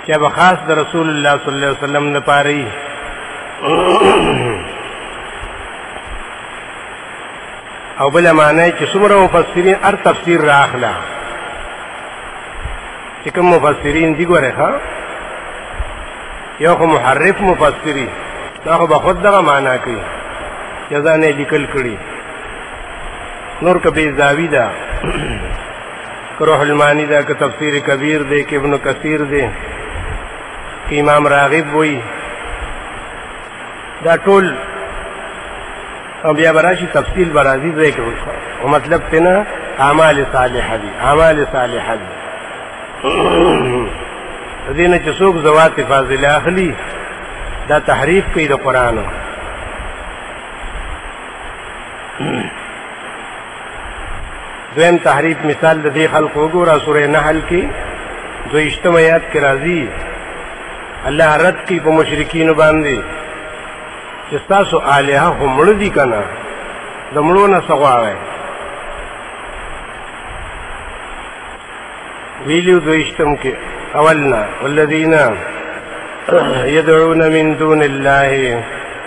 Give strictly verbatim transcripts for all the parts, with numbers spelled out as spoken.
چې به خاص د رسول الله صلی الله علیه وسلم نه پاري. او بل معنی چې څومره مفسرین هر تفسیر راخلا چې کوم مفسرین دي ګوره ښا یو خو محرف مفسری دا خو به خود دغه معنا کوي جزانه لیکل کړي نور کبی زاوی دا روح المانی دا که تفسیر کبیر دے کہ ابن کثیر دے کہ امام راغب وئی دا ټول او بیا براشي تفصیل برازي دے کہ مطلب تینا اعمال صالحہ دی اعمال صالحہ دی دینه چې څوک زوات فاضله اخلي دا تحریف کوي د قران. دویم تحریف مثال د دې خلق وګوره سورې نحل کې دویشتم آیات کې راځي الله رد کوي په مشرکین باندې چې تاسو الها هم مړ دي کنه د مړو نه سغواوي ویلو دویشتم کې اولنا والذین يدعون من دون الله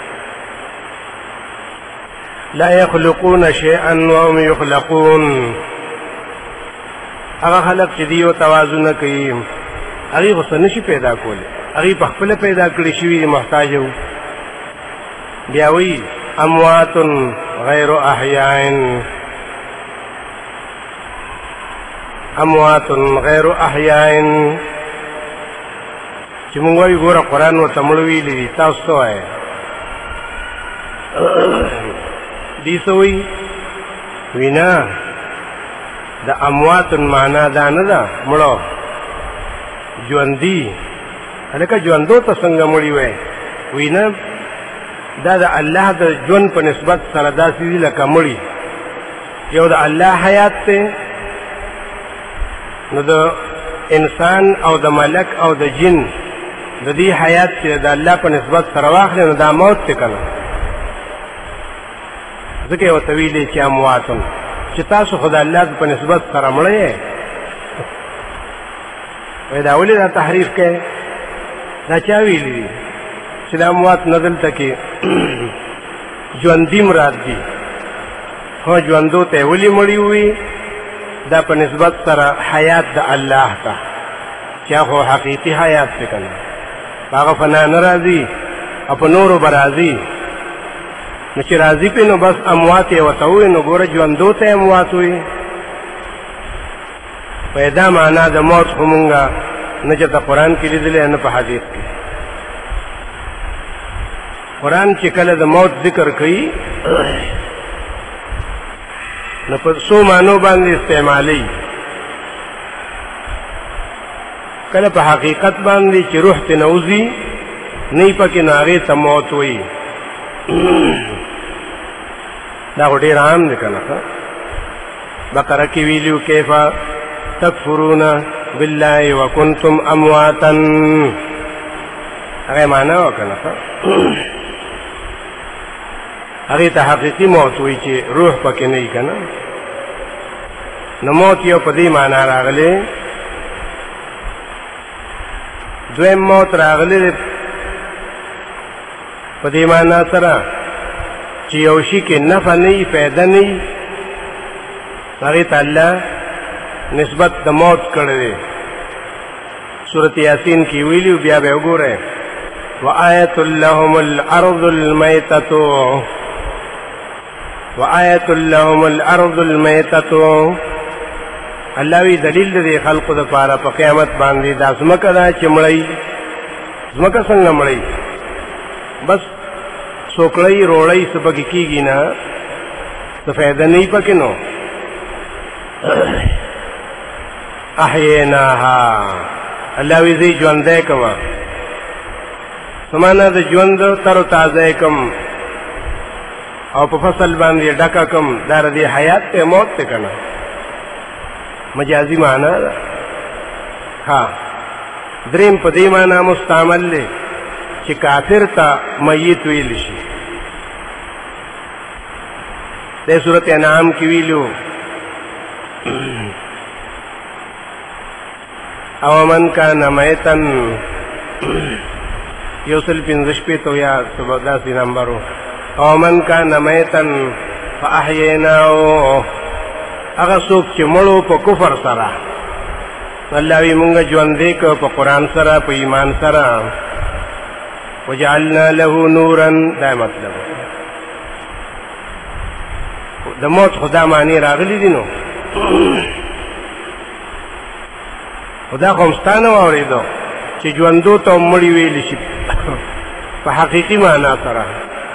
لا يخلقون شيئا وهم يخلقون. هغه خلق چې دیو توازن کوي هغه غوښتنه نشي پیدا کوله هغه په خپل پیدا کړی شوی محتاج وو. بیا وی اموات غیر احیاء اموات غیر احیاء چې موږ وی ګوره قرآن ورته مړ ویلي تاسو وایي دی سوئی وینا دا اموات معنا دا نه دا مړو ژوندي هلکه ژوندو ته څنګه مړي وای وینا دا د الله د ژوند په نسبت سره داسې دي لکه مړي. یو د الله حیات ته نو د انسان او د ملک او د جن د دې حیات چې د الله په نسبت سره واخلي نو دا موت ته کنه ځکه یو طویلې چې امواتن چې تاسو خدای الله په نسبت سره مړی وای دا ولې دا تحریف کوي دا چا ویلي چې د اموات نه دلته کې ژوندي مراد دي خو ژوندو ته ولې مړي وي دا په نسبت سره حیات د الله ته چې هغه حقیقي حیات څه کوي هغه فنا ناراضي او په نورو برازي نو چې راضي په نو بس اموات یې وتوي نو ګوره ژوندو ته اموات وي پیدا معنا د موت همغه نه چې د قران کې لیدل نه په حدیث کې. قران چې کله د موت ذکر کوي نو په څو معنی باندې استعمالي کله په حقیقت باندې چې روح ته نوځي نه پکې ناغه ته موت وي دا ډېر عام دي کنه. بقره کې ویلو کیفا تکفرون بالله وکنتم امواتا هغه معنا وکنه هغه ته حقيقي موت وي چې روح پکې نه کنه. نو موت یو په دې معنا راغلی. دویم موت راغلی په دې معنا سره چې یو شي کې نفع نه پیدا نه هغه ته الله نسبت د موت کړی. سورۃ یاسین کې ویلو بیا به وګورئ وآیۃ لهم الارض المیتۃ وآیۃ لهم الارض المیتۃ. الله وی دلیل دې خلقو د پاره په قیامت باندې د ازمکه دا چې مړی ازمکه څنګه مړی بس سوکړی روړی سبګی کیږي نه څه فائدہ نه پکې نو احیناها الله وی زی ژوندې کما سمانه د ژوند تر تازه کم او په فصل باندې ډکا کم دار دی حیات ته موت ته کنه مجازي معنا ها. دریم په دې معنا مستعمل له چې کافر ته میت ویل شي. د سورۃ انعام کې ویلو او من کان میتن یوسل پنځه شپې تو یا داسې نمبرو او من کان میتن فاحییناه هغه څوک چې مړو په کفر سره الله وی مونږ ژوندې کړو په قرآن سره په ایمان سره وجعلنا له نورا دا مطلب د موت خدا معنی راغلی دي نو خدا خو مستانه واورېدو چې ژوندو ته مړي ویل شي په حقیقي معنا سره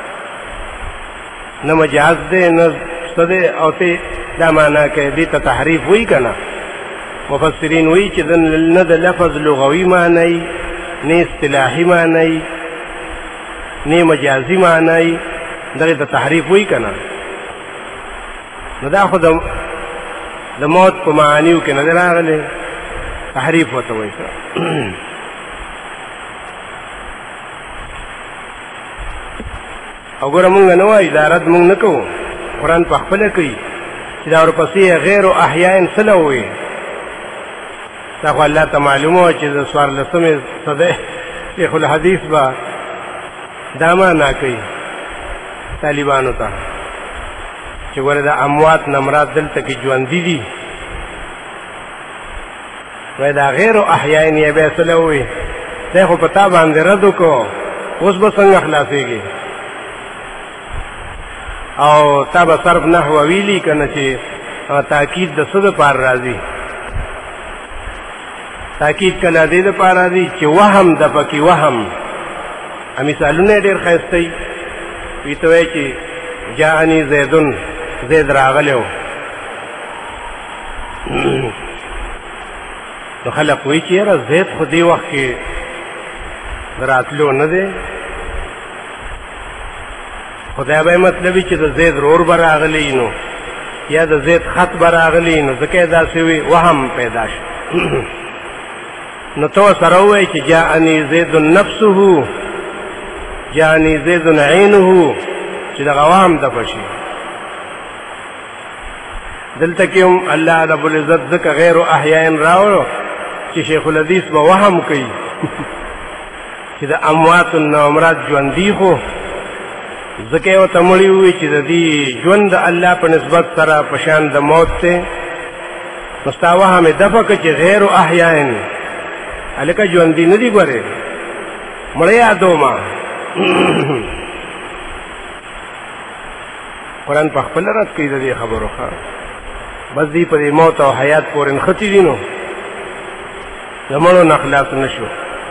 نه مجاز دی نه څه دی او ته دا معنا کوي دې ته تحریف وایي که نه مفسرین وایي چې نه د لفظ لغوي معنی نه اصطلاحي معنی نه مجازي معنی دغه ته تحریف وایي که نه نو دا خو د موت په معانیو کې نه دی راغلی تحریف ورته وایي او ګوره مونږ نه وایو دا رد مونږ نه کوو قرآن په خپله کوي چې دا ورپسې غیر احیاء څه له ووایي دا خو الله ته معلومه وه چې د څوارلسمې صدۍ شیخ الحدیث به دا معنا کوي طالبانو ته چې ګوره د اموات نه مراد دلته کې ژوندي دي وایي دا غیر احیاء یې بیا څه له ووایي دی خو په تا باندې رد وکړو اوس به څنګه خلاصېږي او تا به صرف نحو ویلي که نه چې تاکید د څه دپاره راځي تاکید کله دې دپاره راځي چې وهم د پکې وهم مثالونه یې ډېر ښایسته وي وي ته وایي چې جاءني زیدون زید راغلی و نو خلق وایي چې یاره زید خو دې وخت کې د راتلو نه دی خدای به مطلبي چې د زید رور به راغلی نو یا د زید خط به راغلی نو ځکه یې داسې وي وهم پیدا شو نو تو سره ووایي چې جاءني زید نفسه جاءني زید عینه چې دغه وهم دفع شي دلته کې هم الله رب العزت ځکه غیر احیاء راوړو چې شیخ الحدیث به وهم کوي چې د امواتو نه مراد ژوندي خو ځکه یې ورته مړي ووایي چې د دې ژوند د الله په نسبت سره په شان د موت دی نو ستا وهم یې دفع کړه چې غیر احیاء هلکه ژوندي نه دي ګورې مړه یادومه قرآن په خپله رد کوي د دې خبرو ښه بس دی په دې موت او حیات پورې نښتي دي نو د مړو نه خلاص نه شو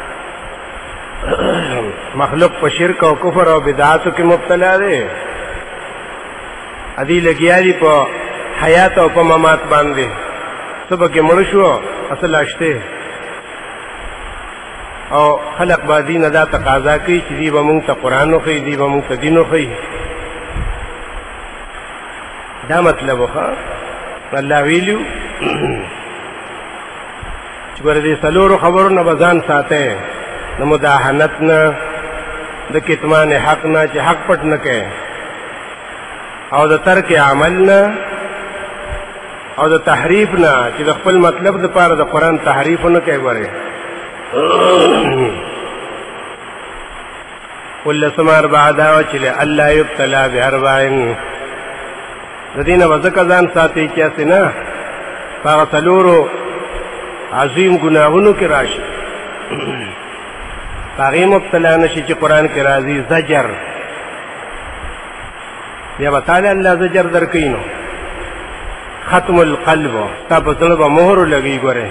مخلوق په شرک او کفر او بدعاتو کې مبتلا دی ادي لګیا دي په حیات او په ممات باندې صبح کې مړ شو اصل اشته او خلق با دین دا تقاضا کوي چې دی به مونږ ته قرآن وښیي دی به مونږ ته دین وښیي دا مطلب وښه الله ویلو چې ګوره دې څلورو خبرو نه به ځان ساتئ د مداهنت نه د کتمان حق نه چې حق پټ نه کوي او د ترک عمل نه او د تحریف نه چې د خپل مطلب دپاره د قرآن تحریف نه کوي ګورې ولسم اربع دعوه چې الله یبتلا باربعین د دې نه به ځکه ځان ساتي چې هسې نه په هغه څلورو عظیم ګناهونو کې راشي په هغې مبتلا نه شي چې قرآن کې راځي زجر بیا به تاله الله زجر در کوي نو ختم القلب ستا په زړه به مهر لګي ګورې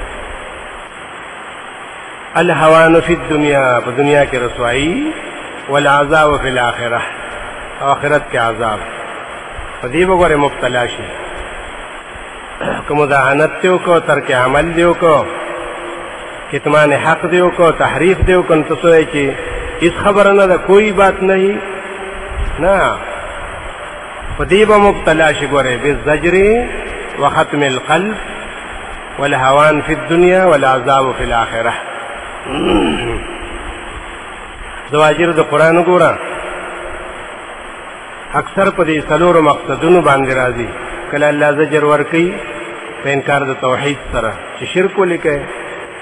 الهوان فی الدنیا په دنیا کې رسوایی والعذاب فی الاخره آخرت کې عذاب په دې به ګورې مبتلا شي که مداهنت دې وکړو ترک عمل دې وکړو کتمان حق دې وکړو تحریف دې وکړو نو ته څه وایې چې هېڅ خبره نه ده کوئی بات نہیں نه په دې به مبتلا شي ګورې بالزجر وختم القلب والهوان فی الدنیا والعذاب فی الاخره زواجر د قرآن ګوره اکثر په دې څلورو مقصدونو باندې راځي کله الله زجر ورکوي په انکار د توحید سره چې شرک ولې کوي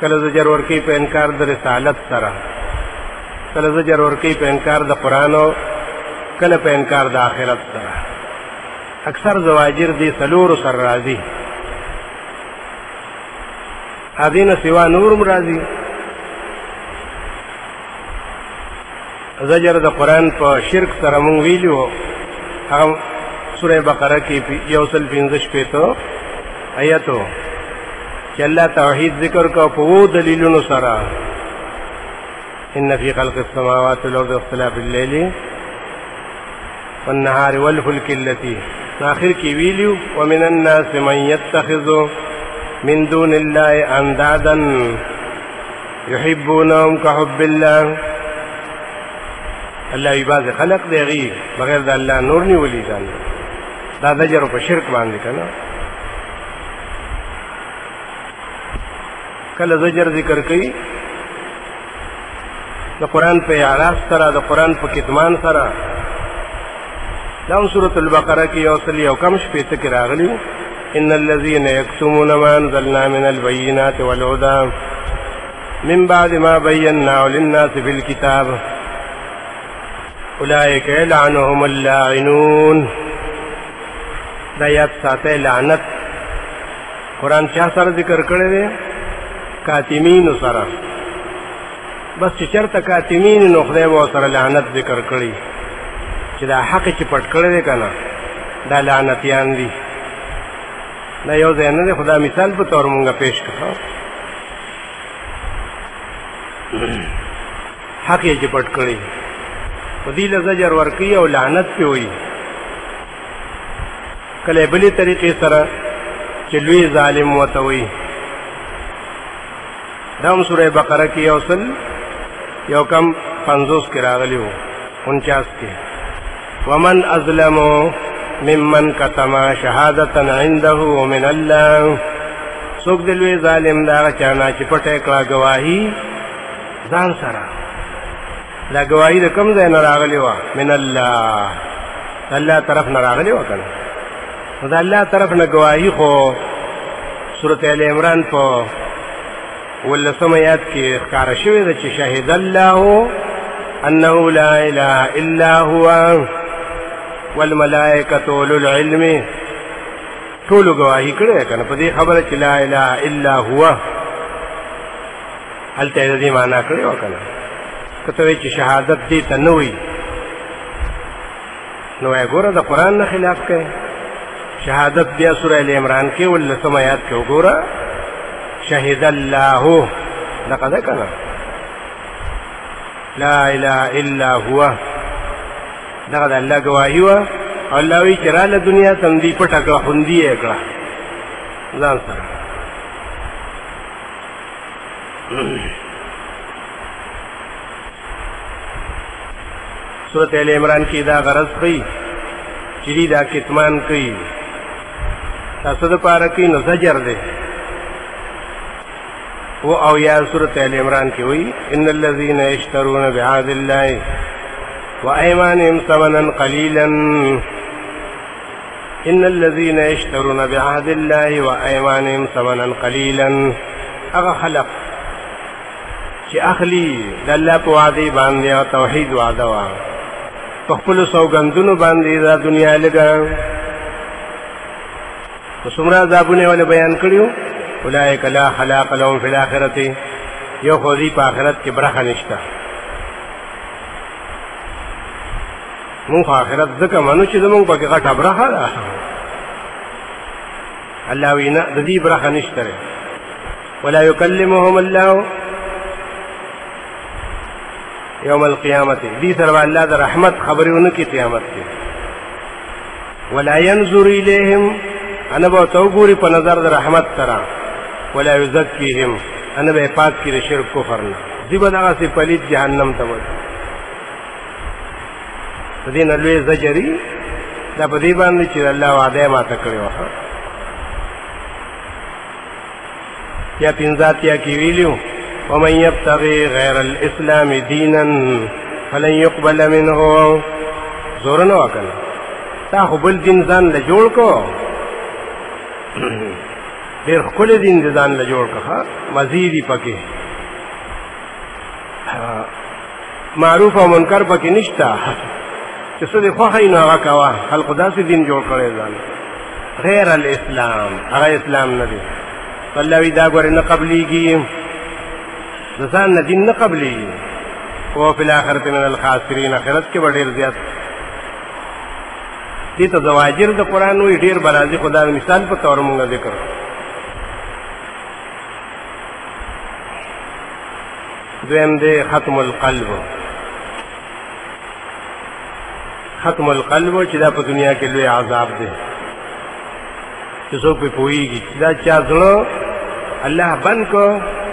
کله زجر ورکی په انکار د رسالت سره، کله زجر ورکی په انکار د قرآن او کله په انکار د آخرت سره. اکثر زواجر دي سلور سر راځي، ادینه سوا نورم راځي. زجر د قرآن په شرک سره مونږ ویلو، هغه سوره بقره کې یو سل پنځه شپېته آیاتو چې الله توحید ذکر کو په وو دلیلونو سره. ان فی خلق السماوات والارض واختلاف الليل والنهار والفلك التي آخر کې ویلو ومن الناس من يتخذ من دون الله اندادا يحبونهم كحب الله. الله یې باز خلق دیږي بغیر د الله نور نیولي ځان. دا زجر په شرک باندې کنه. کله زجر ذکر کوي د قرآن په اعراض سره، د قرآن په کتمان سره. دا سورۃ البقره کې یو سل یو کم شپېته کې راغلی ان الذين يكتمون ما انزلنا من البينات والهدى من بعد ما بيناه للناس في الكتاب اولئك يلعنهم اللاعنون. دا یاد ساته لعنت قرآن چا سره ذکر کړی دی؟ کاتمین سره. بس چې چرته کاتمین نو خدای به سره لعنت ذکر کړی چې دا حق چې پټ کړی دی کنه دا لعنتیان دي. دا یو ځای نه دی، خدا مثال په تور مونږه پیش کړو. حق یې چې پټ کړی په دې له زجر ورکوي او لعنت پې وایي. کله بلې طریقې سره چې لوی ظالم ورته وایي. دا هم سوره بقره کې یو سل یو کم پنځوس کې راغلی و انچاس کې ومن اظلم ممن کتم شهادة عنده من الله. څوک د لوی ظالم دا چا نه چې پټه کړه گواهی ځان سره. دا گواهی د کوم ځای نه راغلی وه؟ من الله، الله طرف نه راغلی وه کنه. نو د الله طرف نه گواهی خو سورت ال عمران په ولسم آیات کې ښکاره شوې ده چې شهد الله انه لا اله الا هو والملائکة اولو العلم. ټولو گواهی کړې کنه په دې خبره چې لا اله الا هو. هلته دې معنا کړې و کنه. کته وی چې شهادت دې ته نه وي نو یې ګوره د قرآن نه خلاف کوي. شهادت بیا سوره ال عمران کې ولسم آیات کې وګوره شهد الله دغه ده کنه لا اله الا هو. دغه د الله گواهی و. الله وی چې راله دنیا تندی پټه کړه خوندي یې کړه ځان سره. سورۃ ال عمران کې دا غرض کوي چې دا کتمان کوي تاسو د پاره کې نو زجر دی. و او یا سورۃ ال عمران کې وی ان الذين يشترون بعهد الله وايمانهم ثمنا قليلا ان الذين يشترون بعهد الله وايمانهم ثمنا قليلا. هغه خلق چې اخلي د الله په وعده باندې او توحید وعده وا په خپل سوګندونو باندې دا دنیا لګا په څومره عذابونه ول بیان کړیو. اولئک لا خلاق لهم فی الاخرة. یو خو دې په آخرت کې برخه نشته. مونږ آخرت ځکه منو چې زمونږ پکې غټه برخه ده. الله وینا د دې برخه نشته. ولا یکلمهم الله یوم القیامت. دې سره الله د رحمت خبرونه کې قیامت کې. ولا ينظر الیهم انا به تو ګوري په نظر د رحمت سره. ولا یزکیهم انا به پاک کې د شرک کفر نه. دې به دغه سي پلید جهنم ته وځي. په دې نه لوی زجري دا په دې باندې چې الله وعده ماته کړی و. یا پنځاتیا کې ویلو ومن يبتغي غير الاسلام دينا فلن يقبل منه. زور نه وکړه تا خو بل دین ځان له جوړ کو ډېر ښکلی دین د ځان له جوړ کړه، مزید یې پکې معروف او منکر پکې نشته، چې څه دې خوښوي نو هغه کوه. خلقو داسې دین جوړ کړی ځان غیر الاسلام، هغه اسلام نه دی. الله وی دا ګورې نه قبلیږي، د ځان نه دین نه قبلیږي. او فی الاخرة من الخاسرین، آخرت کې به ډېر زیات دې ته زواجر د قرآن وایي، ډېر به راځي، خو دا مثال په طور مونږ ذکر. دویم دی ختم القلب. ختم القلب چې دا په دنیا کې لوی عذاب دی، چې څوک پې پوهېږي چې دا چا زړه الله بند کو،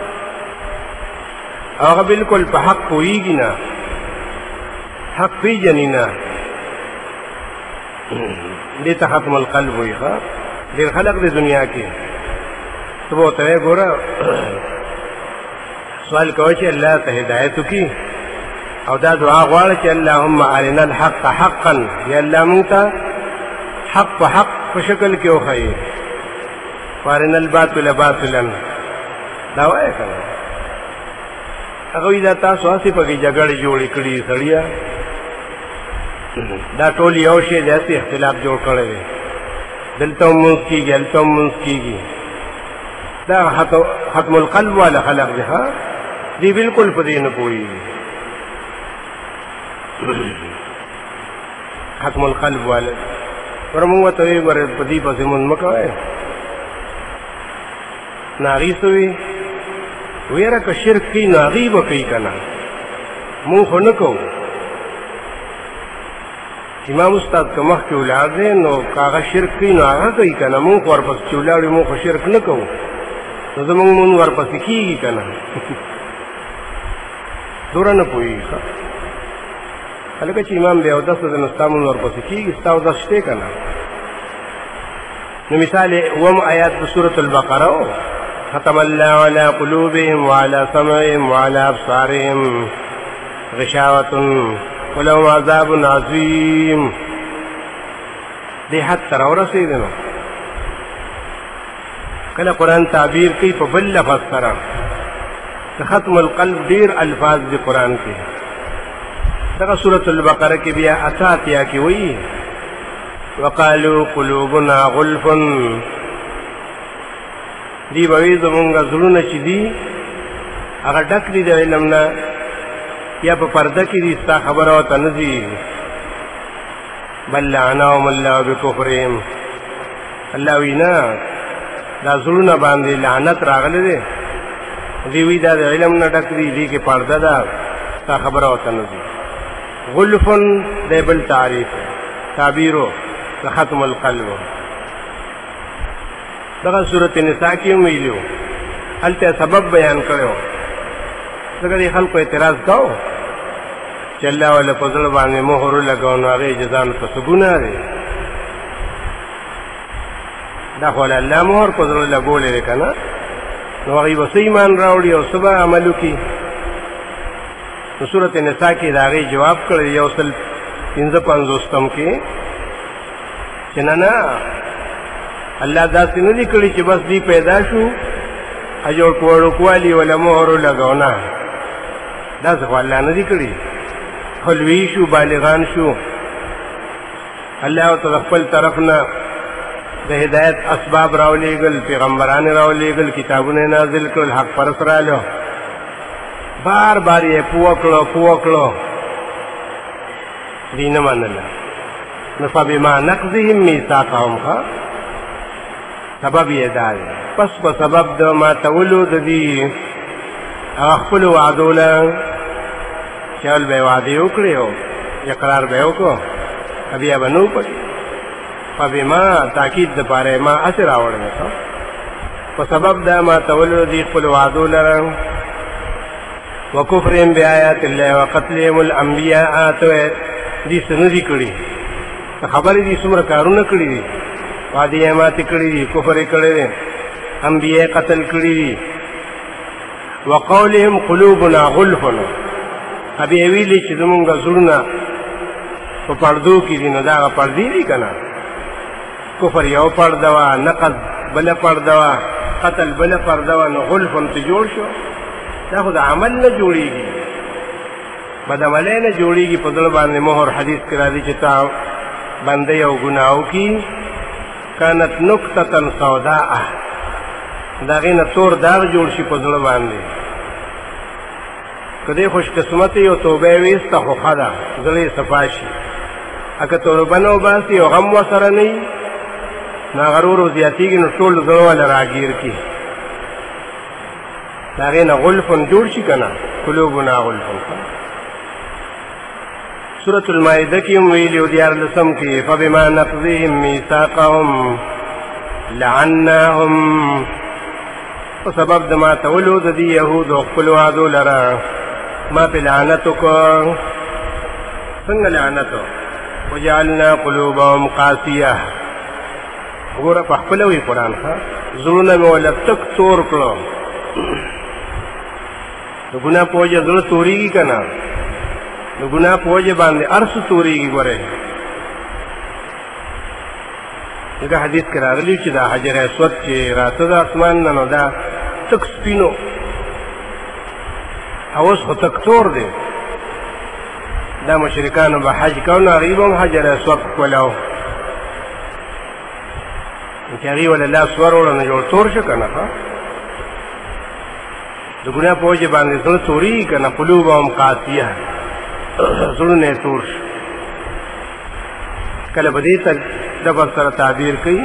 هغه بالکل په حق پوهېږي نه، حق پېژني نه، دې ته ختم القلب وایي. ښه ډېر خلق دی دنیا کې، ته به ورته وایې ګوره سوال کوه چې الله ته هدایت وکړي، او دا دعا غواړه چې اللهم ارنا الحق حقا، یا الله مونږ ته حق په حق په شکل کې وښیي، وارنا الباطل باطلا، دا وایه که نه. هغه وایي دا تاسو هسې پکې جګړې جوړې کړي سړیه، دا ټول یو شی دی، هسې اختلاف جوړ کړی دی، دلته هم مونځ کېږي هلته هم مونځ کېږي. دا ختم القلب والا خلق دی. ها دی بالکل په دې نه پوهېږي. ختم القلب والا ور موږ ته وایي ګوره په دې پسې مونځ مه کوئ. نو هغې څه وي ویره که شرک کوي نو هغې به کوي که نه، مونږ خو نه کوو. امام استاد که مخکې ولاړ دی نو که هغه شرک کوي نو هغه کوي که نه، مونږ خو ورپسې چې ولاړ وي مونږ خو شرک نه کوو، نو زمونږ مونږ ورپسې کېږي که نه. دوره نه پوهېږي. ښه هلکه چې امام دی اودس دی نو ستا مونږ ورپسې کېږي، ستا اودس شته که نه. نو مثال اووم آیات د سورة البقره و، ختم الله علی قلوبهم وعلى سمعهم وعلى ابصارهم غشاوة ولهم عذاب عظیم. دې حد ته راورسېدی. نو کله قرآن تعبیر کوي په بل لفظ سره، ختم القلب ډېر الفاظ دي قرآن کې. دغه سورة البقره کې بیا اتاتیا کې وایي وقالوا قلوبنا غلف، دی به وایي زمونږ زړونه چې دي هغه ډک دي د علم نه، یا په پرده کې دي، ستا خبره ورته نه ځي. بل لعنهم الله بکفرهم، الله وایي نه دا زړونه باندې لعنت راغلی دی، دی وایي دا د علم نه ډک دي، دې کې پرده ده، ستا خبره ورته نه ځي. غلفن دی بل تعریف تعبیرو د ختم القلب. دغه سورة نساء کې هم ویلي وو، هلته سبب بیان کړی وو، ځکه دې خلکو اعتراض کوو چې الله والا په زړه باندې مهر ولګوو نو هغې جزا نو په څه ګناه دی؟ دا خو الله مهر په زړه لګولی دی که نه، نو هغوی به څه ایمان راوړي او څه به عمل وکړي. نو سورة نساء کې د هغې جواب کړی یو سل پنځه پنځوستم کې چې نه نه الله داسې نه دي کړي چې بس دی پیدا شو اجوړ وړوکوالي ولا مهر ولګوو، نه داسې خو الله نه دي کړي. خلوي شو بالغان شو، الله ورته د خپل طرف نه د هدایت اسباب راولېږل، پیغمبران راولېږل، کتابونه نازل کړل، حق پرس رالو، بار بار یې پوه کړو پوه کړو، دی نه منله. نو فبما نقضهم میثاقهم، ښه سبب یې دا دی، پس په سبب د ماتولو د دې هغه خپلو وعدو له چې اول به یې وعدې وکړې او اقرار به یې وکړو، بیا به نه و پکې. فبما تاکید دپاره ما هسې راوړی دی، په سبب د ماتولو د دې خپلو وعدو لره وکفرهم بآیات الله وقتلهم الانبیاء، ته دې څه نه دي کړي، خبرې دي څومره کارونه کړي دي، وعدې یې ماتې کړي دي، کفر یې کړی دی، انبیاء قتل کړي دي. وقولهم قلوبنا غلف، بیا ویلي چې زمونږ زړونه په پردو کې دي، نو دا هغه پردې دي که نه؟ کفر یو پرده وه، نقض بله پرده وه، قتل بل پرده و نو غلف ته جوړ شو دا خو د عمل نه جوړیږي بد عملی نه جوړیږي په زړه باندې مهر حدیث کې راځي چې تا بنده یو ګناه وکړي کانت نکتة سوداء د هغې نه تور داغ جوړ شي په زړه باندې که دی خوش قسمت یو توبه یې ویسته خو ښه ده زړه یې صفا شي اکه توبه نه وباسي او غم ورسره نه وي نو هغه ورو زیاتېږي نو ټول زړه والا راګیر کړي د هغې نه غلفن جوړ شي که نه قلوبنا غلفن سورة المائده کې هم ویلي و دیارلسم کې فبما نقضهم میثاقهم لعناهم په سبب د ماتولو د دې یهودو خپلو وعدو لره ما پې لعنت وکړ څنګه لعنت وجعلنا قلوبهم قاسیه وګوره په خپله وي قرآن ښه زړونه مې وله تک تور کړو د ګناه په وجه زړه تورېږي که نه د ګناه په وجه باندې هر څه تورېږي ګورئ دغه حدیث کې راغلي چې دا حجر اسود چې راته د اسمان نه نو دا تک سپینو او اوس خو تک تور دی دا مشرکانو به حج کو نو هغوی به هم حجر اسود ښکلو چې هغوی وله لاس وروړه نو جوړ تور شو که نه د ګناه په وجه باندې زړه تورېږي که نه قلوبهم قاسیه زړونه یې تور شو کله به دې ته لفظ سره تعبیر کوي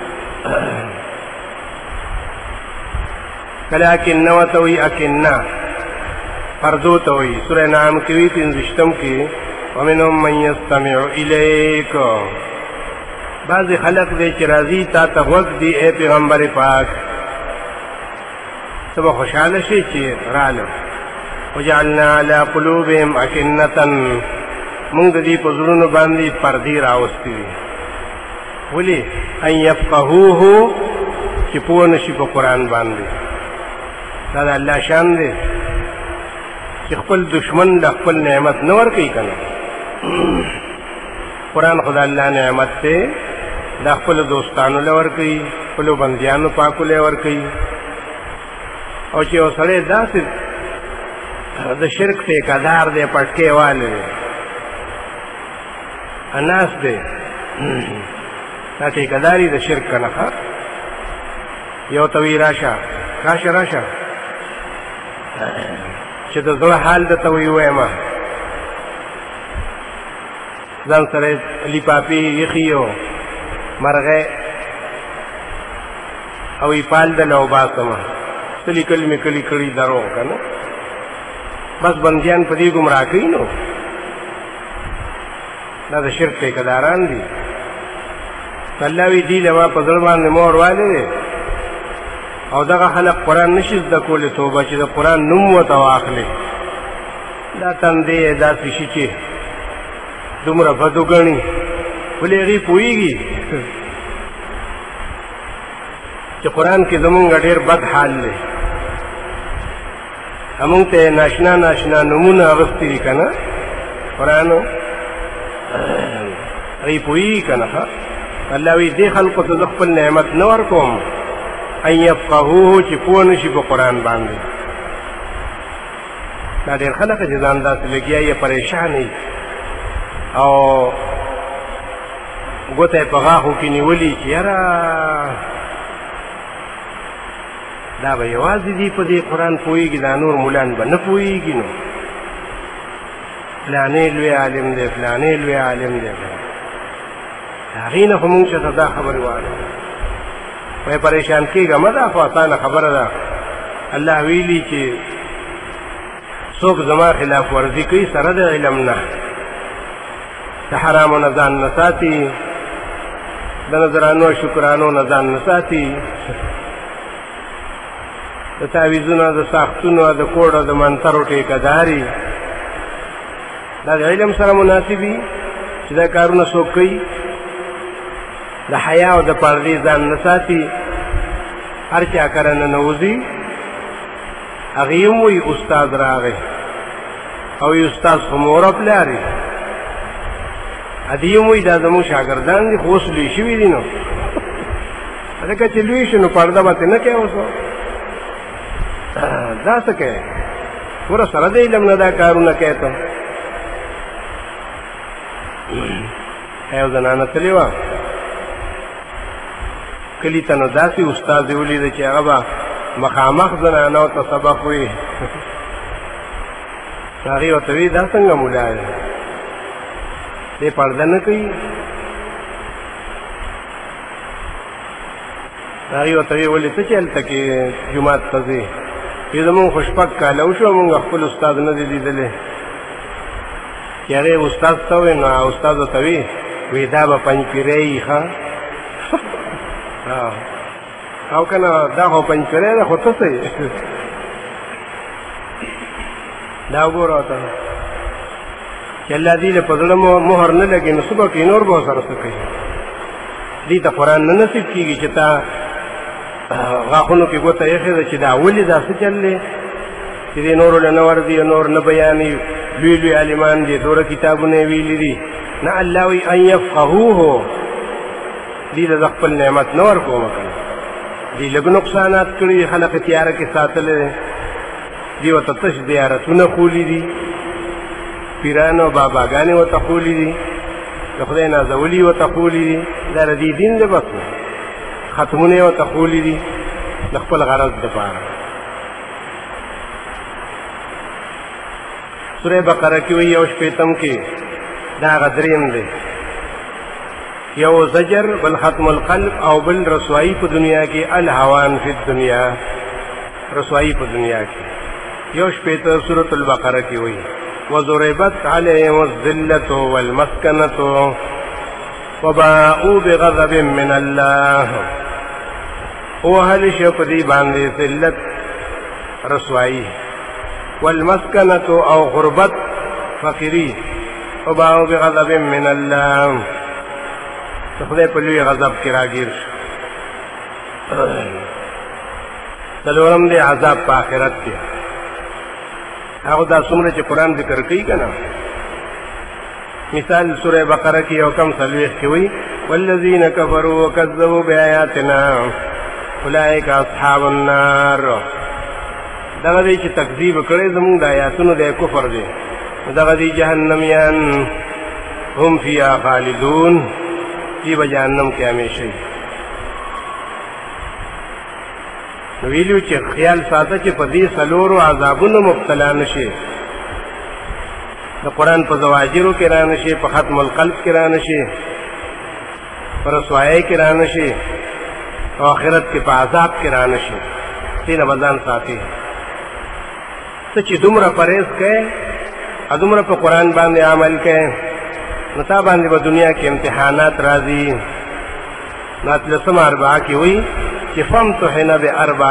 کله اکنه ورته وایي اکنه پردو ته وایي سوره انعام کې وایي پنځویشتم کې ومنهم من یستمع الیک بعضې خلق دی چې راځي تا ته غوږ دي ای پیغمبر پاک ته به خوشحاله شي چې راله وجعلنا على قلوبهم اکنة مونږ د دې په زړونو باندې پردې راوستې دي ولې ان یفقهوه چې پوه نه شي په قرآن باندې دا د الله شان دی چې خپل دشمن له خپل نعمت نه ورکوي که نه قرآن خو د الله نعمت دی دا خپلو دوستانو له ورکوي خپلو بندیانو پاکو له ورکوي او چې یو سړی داسې د شرک ټیکهدار دی پټکې والی دی اناس دی دا ټیکهداري د شرک که نه ښه یو ته وایي راشه راشه راشه چې د زړه حال درته ویویمه ځان سره لیپاپي یخي او مرغۍ او یې پال دله وباسمه څه لیکل مې کلي کړي دروغ که نه بس بندیان په دې ګمراه کوي نو دا د شرک ټیکهداران دي الله وی دي له ما په زړه باندې مور والی دی او دغه خلق قرآن نشي زده کولی توبه چې د قرآن نوم ورته واخلي دا تندې داسې شي چې دومره بد وګڼي ولې هغوی پوهېږي چې قرآن کې زمونږ ډېر بد حال دی همونږ ته ناشنا ناشنا نومونه اغوستي دي که نه قرآن هغوی پوهېږي که نه الله وی دې خلقو ته زه خپل نعمت نه ورکوم ان یفقهوه چې پوه نه شي په قرآن باندې دا ډېر خلک چې ځان داسې لګیا یې پریشان وي او ګوته یې په غاښو کې نیولي چې یاره دا به یوازې دي په دې قرآن پوهېږي دا نور مولان به نه پوهېږي نو فلانې لوی عالم دی فلانې لوی عالم دی هغې نه خو مونږ چې ته دا خبرې وایو وایي پریشان کېږه مه دا خو اسانه خبره ده الله ویلي چې څوک زما خلاف ورزي کوي سره د علم نه د حرامو نه ځان نه ساتي د نظرانو شکرانو نه ځان نه ساتي د تعویذونو د ساختونو د کوډو د منترو ټیکهداري دا د علم سره مناسبي چې دا کارونه څوک کوي د حیا او د پردې ځان نه ساتي هر چا کره ننوځي هغې هم وایي استاد راغی او یې استاد خو موره پلاري ادې هم وایي دا زموږ شاګردان دي خو اوس لوی شوي دي نو ځکه چې لوی شي نو پرده به ترې نه کوې اوس دا څه کوې ګوره سره د علم نه دا کارونه کوې ته یو زنانه تلې وه کلي ته نو داسې استاد یې ولیده چې هغه به مخامخ زنانو ته سبق وایي هغې ورته وایي دا څنګه مولا دی دی پرده نه کوي هغې ورته وایي ولې ته چې هلته کې جومات ته ځې وایي زمونږ خو شپږ کاله وشوه مونږ خپل استاد نه دی لیدلی چې هغې استاد ته وایي نو استاد ورته وایي وایي دا به پنجپیری وي ښه او که نه دا خو پنجپیری ده خو ته څه یې دا وګوره ورته چې الله دې له په زړه مهر نه لګي نو څه به کوي نور به ورسره څه کوي دې ته قرآن نه نصیب کېږي چې تا غاښونو کې ګوته ایښې ده چې دا ولې دا څه چل دی چې دې نورو له نه ورځي نور نه بیانوي لوی لوی عالمان دي دوره کتابونه یې ویلي دي نه الله وایي ان یفقهوه دې ته زه خپل نعمت نه ورکوم که نه دې لږ نقصانات کړي خلق تیاره کې ساتلی دی دې ورته تش زیارتونه خولي دي پیران او باباګانې ورته خولي دي د خدای نازولي ورته خولي دي دا د دې دین دی بس ختمونه یې ورته خولي دي د خپل غرض دپاره سوره بقره کې وایي یو شپېتم کې دا هغه درېیم دی یو زجر بل ختم القلب او بل رسوائی په دنیا کې الهوان فی الدنیا رسوائی په دنیا کې یو شپېته سورة البقره کې وایي وضربت علیهم الذلة والمسکنة وباءوا بغضب من الله وهل شو په دې باندې ذلت رسوائی والمسکنة او غربت فقیری وباءوا بغضب من الله خدای په لوی غضب کې راګیر شو څلورم دی عذاب په آخرت کې هغه دا څومره چې قرآن ذکر کوي که نه مثال سوره بقره کې یو کم څلوېښت کې وایي والذین کفروا وکذبوا بآیاتنا اولئک اصحاب النار دغه دی چې تکذیب کړی زمونږ د آیاتونو دی کفر دی دغه دی جهنمیان هم فیها خالدون دی به جهنم کې همیشه نو ویلو چې خیال ساته چې په دې څلورو عذابونو مبتلا نشي د قرآن په زواجرو کې را نشي په ختم القلب کې را نشي په رسوایۍ کې را نشي او آخرت کې په عذاب کې را نشي دې نه به ځان ساتي ته چې دومره پرهیز کوې او دومره په قرآن باندې عمل کوې نو تا باندې به دنیا کې امتحانات راځي نو اتلسمه اربعه کې وایي چې فامتحن باربع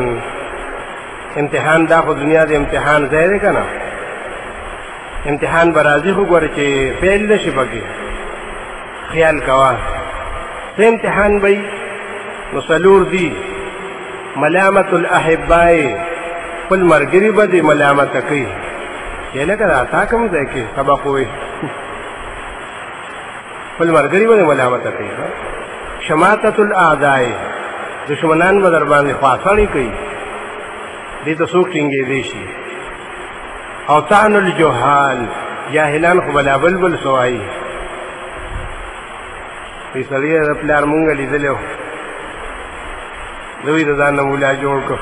امتحان دا خو دنیا د امتحان ځای دی که نه امتحان به راځي خو ګوره چې فیل نه شي پکې خیال کوه څه امتحان به وي نو څلور دي ملامت الاحباء خپل ملګري به دې ملامته کوي چې لکه دا تا کوم ځای کې سبق ووایي خپل ملګري به دې ملامته کوي شماتة الاعداء دشمنان به در باندې خواصړې کوي دې ته څوک ټینګېدی شي او طعن الجهال جاهلان خو بلا بلبل سوایي وی سړی د پلار مونږ لیدلی و دوی د ځان نه مولا جوړ کړ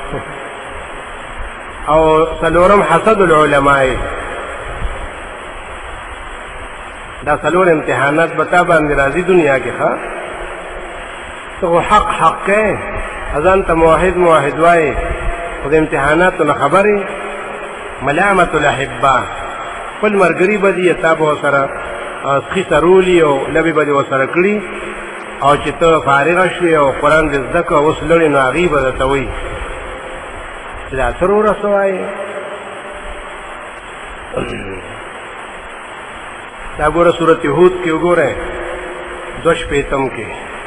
او څلورم حسد العلماء دا څلور امتحانات به تا باندې راځي دنیا کې ښه ته خو حق حق کوې اذان ته موحد موحد وایې خو د امتحاناتو نه خبرې ملامت الاحبا خپل ملګري به دي تا به ورسره سخي سرولي او لبې به دې ورسره کړي او چې ته فارغه شوې او قرآن دې زده کړه اوس لړې نو هغې به درته وایي چې دا څه وروره څه وایې دا ګوره سورت هود کې وګورئ دوه شپېتم کې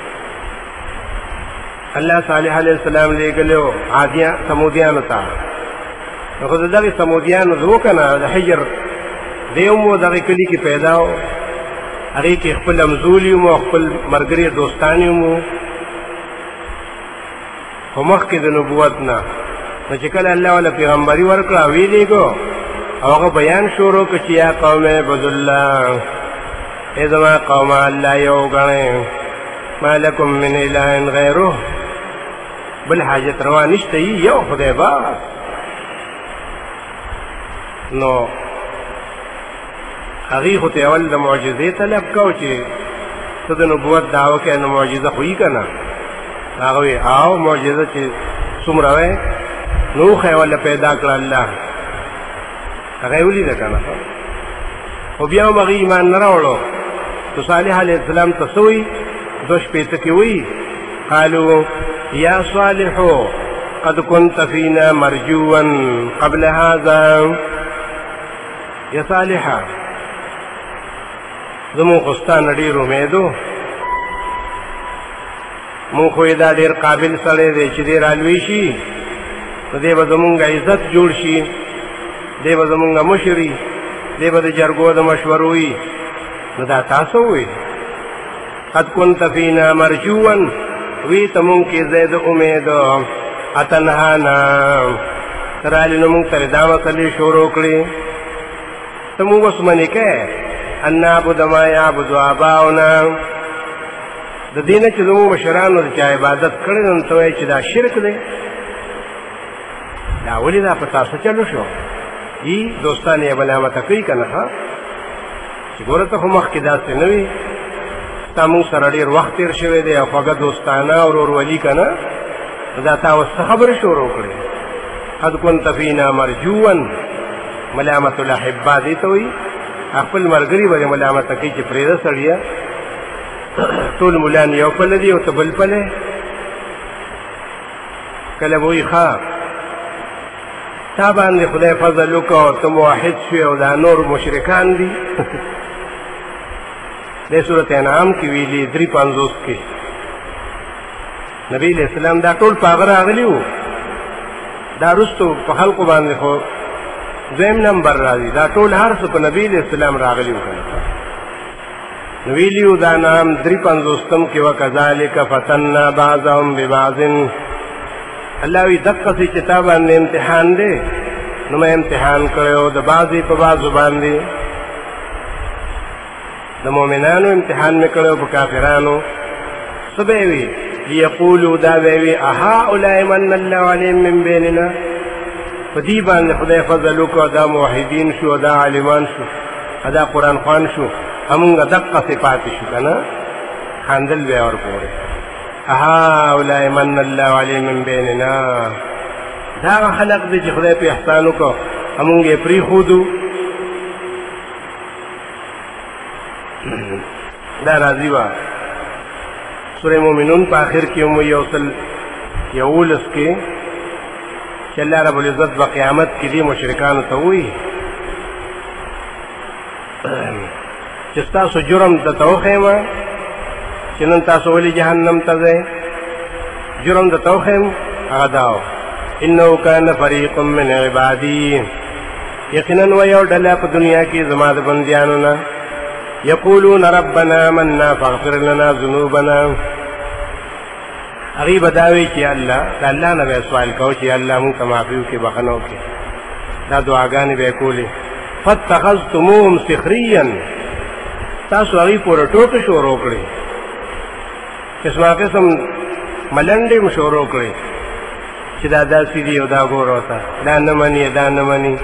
الله صالح علیه السلام لېږلی و عادیان سمودیانو ته نو خو د دغې سمودیانو زه وکنه د حجر دی هم و دغې کلي کې پیدا و هغې کې خپل همزولي هم او خپل ملګري دوستان هم و خو مخکې د نبوت نه. نو چې کله الله ولا پیغمبري ورکړه ویلې کو او هغه بیان شروع کړ چې یا قوم عبد الله، ای زما قوم الله یو غنئ، ما لکم من اله غیره، بل حاجت روا نشته یو خدای باس. نو هغې خو ته اول د معجزې طلب کو چې ته د نبوت دعوه کوې نو معجزه خو یي که نه؟ هغه وی او معجزه چې څومره وی نو وښیه وله پیدا کړه الله، هغه یې ولیده که نه؟ خو بیا هم هغې ایمان نه راوړو. نو صالح علیه السلام ته څه وایي؟ دوه شپېته کې وایي قالوا یا صالحو قد كنت فينا مرجوا قبل هذا، یا صالحه زمون خو ستا نه ډېر امید و، مونږ خو یې دا ډېر قابل سړی دی چې دی رالوی شي نو دی به زمونږ عزت جوړ شي، دی به زمونږ مشر وي، دی به د جرګو د مشورو وي. نو دا تاسو ووایي قد كنت فينا مرجوا، وی ته مونږ کې ځای د امید، اتنهانا ته رالې نو مونږ ته دا مسلې شروع کړې، ته مونږ اوس منې کوې ان نعبد ما یعبد آباؤنا، د دې نه چې زموږ مشرانو د چا عبادت کړی نو ته وایې چې دا شرک دی. دا ولې دا په تاسو چلو شو؟ یي دوستان یې ملامته کوي که نه؟ ښه چې ګوره ته خو مخکې داسې نه وي، ستا مونږ سره ډېر وخت تېر شوی دی او خوږه دوستانه ورورولي که نه، دا تا اوس څه خبرې شروع کړې؟ قد كنت فینا مرجوا، ملامت الاحبا دې ته وایي. خپل ملګري به یې ملامته کوي چې پرېږده سړیه، ټول ملان یو پله دي او ته بل پلی. کله به وایي ښه تا باندې خدای فضل وکړه او ته موحد شوې او دا نور مشرکان دي. د صورت انعام کې ویلي درې پنځوس کې نبی علیہ السلام دا ټول په هغه راغلي وو، دا وروستو په خلقو باندې خو دویم نمبر راځي، دا ټول هر څه په نبی علیہ السلام راغلي وو. نو ویلي وو دا نام درې پنځوستم کې وکذلک فتنا بعضهم ببعض، الله وی دقسې چې تا باندې امتحان دی نو مې امتحان کړی د بعضې په بعضو باندې، د مؤمنانو امتحان مې کړی په کافرانو. څه به یې وي؟ لیقولو دا به یې وي اهؤلاء من الله علیهم من بیننا، په دې باندې خدای فضل وکړو، دا موحدین شو، دا عالمان شو، دا قرآن خوان شو، همونږ دقسې پاتې شو که نه؟ خندل به یې ورپورې هؤلاء من الله علیهم من بیننا، دا هغه خلق دی چې خدای په احسان وکړو همونږ یې پرېښودو. دا راځي وه سورې مومنون په آخر کې هم یو سل یولس کې چې الله رب العزت په قیامت کې دې مشرکانو ته وایي چې ستاسو جرم درته وښیم چې نن تاسو ولې جهنم ته ځئ، جرم درته وښیم هغه دا و انه کان فریق من عبادي، یقینا و یو ډله په دنیا کې زما د بندیانو نه یقولون ربنا آمنا فاغفر لنا ذنوبنا، هغې به دا وایي چې الله د الله نه به یې سوال کوو چې الله مونږ ته معافي وکړي، بښنه وکړي، دا دعاګانې به یې کولې. فاتخذتموهم سخریا، تاسو هغې پورې ټوکې شروع کړې، قسمه قسم ملنډې م شروع کړې چې دا داسې دي او دا ګوره ورته دا نه مني دا نه مني.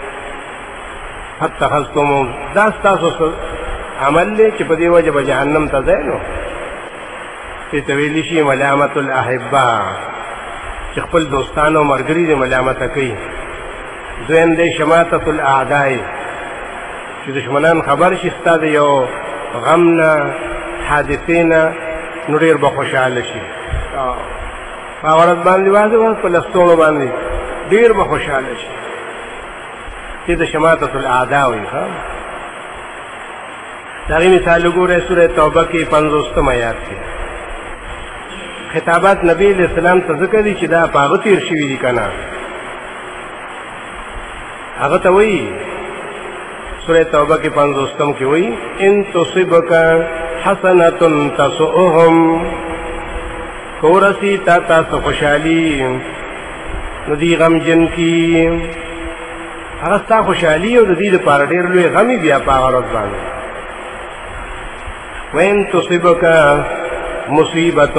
فاتخذتموهم، دا ستاسو عمل دی چې په دې وجه به جهنم ته ځئ. نو چې ته ویلی شي ملامت الاحبا، چې خپل دوستان او ملګري دې ملامته کوي. دویم دی شماتة الاعداء، چې دشمنان خبر شي ستا د یو غم نه حادثې نه نو ډېر به خوشحاله شي، په ورځ باندې بعضې وخت په لستوڼو باندې ډېر به خوشحاله شي، چې د شماتة الاعداء وایي. ښه د هغې مثال وګورئ سورې توبه کې پنځوستم آیات کې خطابات نبی علیہ السلام ته ځکه دي چې دا په هغه تېر شوي دي که نه، هغه ته وایي سورې توبه کې پنځوستم کې وایي ان تصبک حسنة تسؤهم، کورسی تا تاسو خوشحالی نو دی غم جن کی هغه ستا خوشحالي او د دې لپاره ډېر لوی غمي بیا په هغه ورځ باندې وین تصيبك مصیبت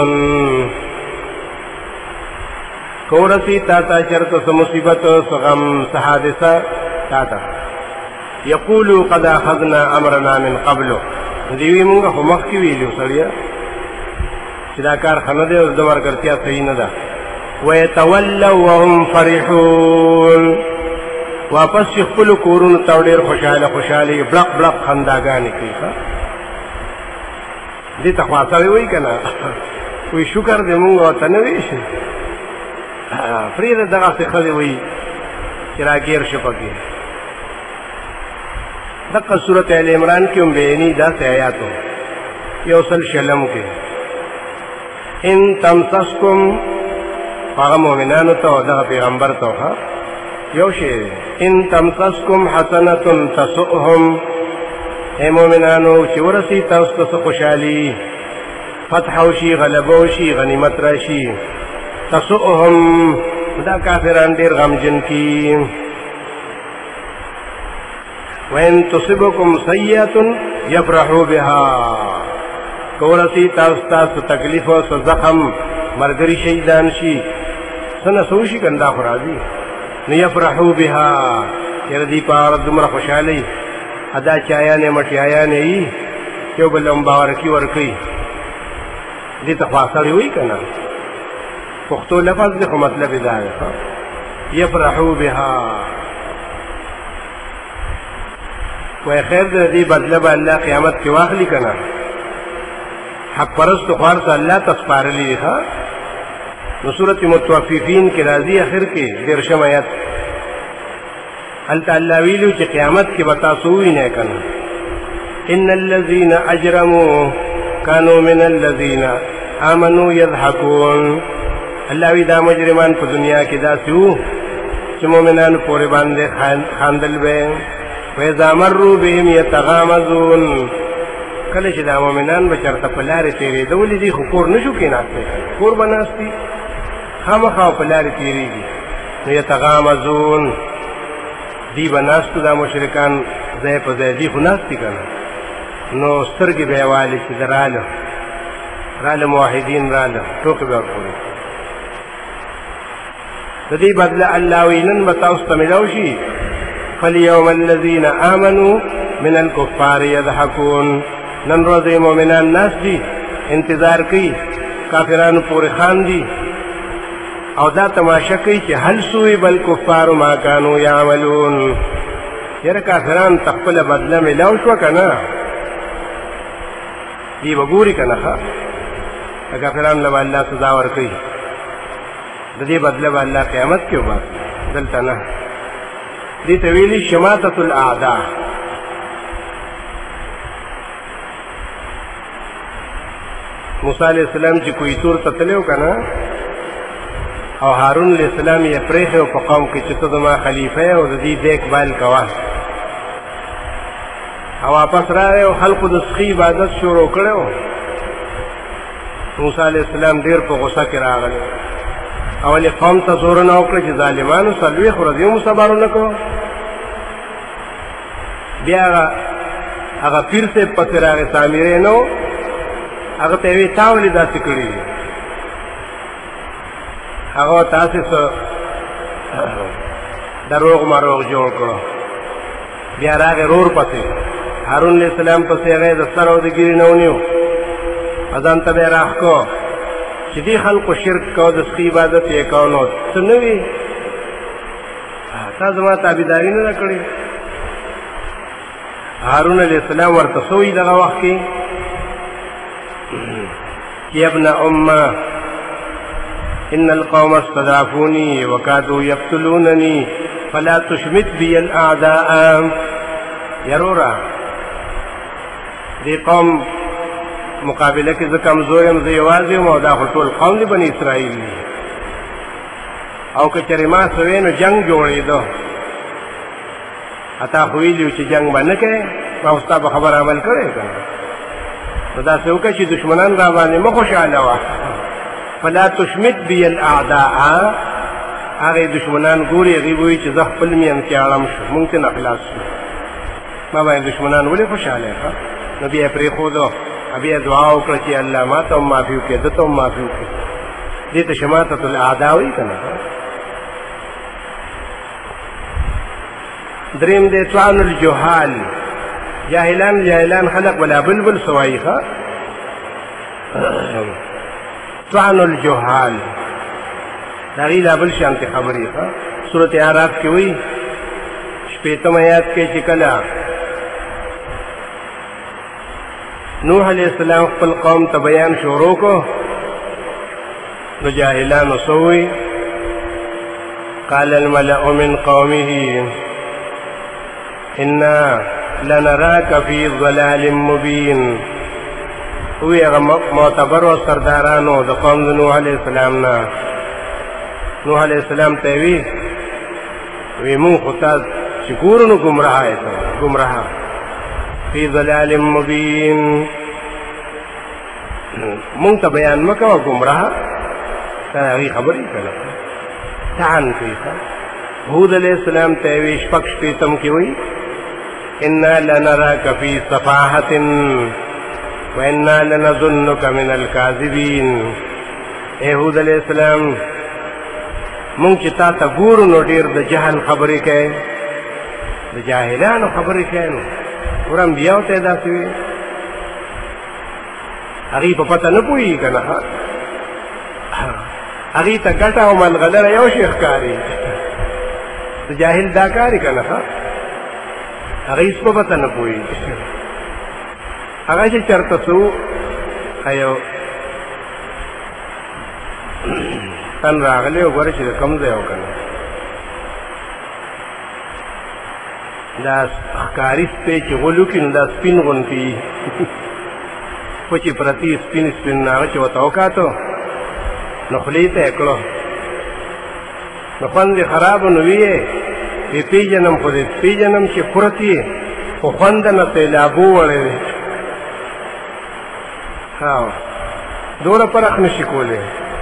کورسی تا تا چرته څه مصیبت څه غم څه حادثه تا تا یقولوا قد اخذنا امرنا من قبل دیوی مونږ خو مخکې ویلو سړیا چې دا کار خنه دی او د مرګرتیا صحیح نه ده ويتولوا وهم فرحون واپس خپل کورونو ته ډېر خوشاله خوشاله بلق بلق خنداګانې کوي دې ته خاصه وي کنه وی شکر دې مونږ ته نه وی شي فرید دغه څه خدي وی چې راګیر شو پکې دغه سورۃ ال عمران کې هم بیانی دا آیاتو یو سل شلم کې ان تمسسکم هغه مؤمنانو ته دغه پیغمبر ته یو شی ان تمسسکم حسنه تسؤهم اے مؤمنانو چې ورسی تاسو ته خوشحالي فتح او شي غلبه او شي غنیمت راشي تسؤهم دا کافران ډیر غمجن کی وان تصبكم سيئه يفرحوا بها کورسی تاسو تاسو تکلیف او زخم مرګري شهیدان شي سنه سوشي کندا خرازي نو يفرحوا بها يردي پار دمر خوشالي ادا چایا نه مټیا نه ای یو بل مبارکي ورکي دې تخواصلي وي کنه پښتو لفظ دغه مطلب دا دی يفرحوا بها وای خیر دې بدله به الله قیامت کې واخلي کنه حق پرست خوارت الله تسپارلی ها نو سورۃ متوففین کې راځي اخر کې درشم آیات الله ویلو چې قیامت کې بتا سوې نه کنه ان الذين اجرموا كانوا من الذين امنوا يضحكون الله وی دا مجرمان په دنیا کې دا سو چې مؤمنان پورې باندې خاندل به وإذا مروا بهم يتغامزون کله چې دا مؤمنان به چرته په لارې تیرې دولې دي خو کور نشو کېناسته کور بناستي خامخا په لارې تیرېږي نو یتغامزون دی بناستو دا مشرکان ځای په ځای دي خو ناستي کنه نو سترګې به یې والي چې دراله راله موحدین راله ټوکې به ورکړي د دې بدله الله وی نن به تاسو ته ملاو شي فاليوم الذين آمنوا من الكفار يضحكون نن ورځې مؤمنان ناس دي انتظار کوي کافرانو پورې خان دي او دا تماشا کوي چې هل سوی بل کفار ما كانوا يعملون یره کافران تخپل بدله ملاو شو کنه دی وګوري کنه ها کافران له الله سزا ورکړي د دې بدله الله قیامت کې وباسي دلته نه دې ته ویلي شماتة الاعداء موسی علیہ السلام چې کوی تور ته تلو کنه او هارون علیہ السلام یې پرېخه او په قوم کې چې ته زما خلیفہ او د دې دیکبال کوه او واپس راغی او خلقو د سخی عبادت شروع کړو موسی علیہ السلام ډیر په غوسه کې راغلی او له قوم ته زور نه وکړ چې ظالمانو سلوي خورځي مو صبر نه کو بیا هغه پیر سے پس راغی سامری نو هغه ته وی تاولې داسې کړی هغه تاسو څه دروغ مروغ جوړ کړو بیا راغی رور پسې هارون علیہ السلام پسې هغه د سر او د ګیرې نه ونیو اذان ته به راخ کو چې دې خلکو شرک کو د سخی عبادت یې کو نو څه نه وي تاسو ما تابعداري نه کړی هارون علیہ السلام ورته سوې دغه وخت کې يا ابن أمة إن القوم استضعفوني وكادوا يقتلونني فلا تشمت بي الأعداء يرورا دي قوم مقابله کې زه کمزور یم زه یوازې یم او دا خو ټول قوم دی بني اسرائیل او که چېرې ما سوی نو جنګ جوړېدو اتا خو ویلي چې جنګ به نه کوې ما اوس تا په خبر عمل کړی که نو داسې وکړه چې دشمنان را باندې مه خوشحاله وه فلا تشمت بی الاعداء هغه دشمنان ګوري هغه وایي چې زه خپل مین کې اړم شو مونږ ته نه خلاص شو ما باندې دشمنان ولې خوشاله ښه نو بیا پرې ښودو بیا دعا وکړه چې الله ما ته هم معافي وکړي ده ته هم معافي وکړي دې ته شماتة الاعداء وایي که نه دریم دی طعن الجهال جاهلان جاهلان خلق ولا بلبل سوایي ښه طعن الجهال دا غي لا بل شانتي خبرې ښه سورۃ اعراف کې وایي شپېتم آیات کې چې کله نوح علیہ السلام خپل قوم ته بیان شروع کو نو جاهلانو سووي قال الملأ من قومه انا لنراك في ضلال مبين وی هغه معتبر او سردارانو د قوم د نوح علیہ السلام نه نوح علیہ السلام ته وی وی مون خو تاسو چې ګورنو گمراه یې گمراه فی ضلال مبین مونږ ته بیان مکوه گمراه دا هغې خبرې کله طعن کوي هود علیہ السلام ته وی شپږ شپېتم کې وی انا لنراک فی صفاحة وانا لنظنک من الکاذبین اے هود علیہ السلام مونږ چې تا ته ګورو نو ډېر د جهل خبرې کوې د جاهلانو خبرې کوې نو ور انبیاو ته داسې وي هغې په پته نه پوهېږي که نه هغې ته ګټه او ملغلره یو شی ښکاري د جاهل دا کار که نه هغې هېڅ په پته نه پوهېږي هغه چې چېرته څه یو تن راغلی وګوره چې د کوم ځای و که نه دا ښکاري سپی چې غول وکړي نو دا سپین غوندې پچې پرتې سپین سپین هغه چې ورته وکاتو نو خولې ته یې کړو نو خوند یې خراب نو ویې وی پېژنم خو دې پېژنم چې پرت یې خو خوند نه سیلابو وړی دی دونه فرق نشي کولی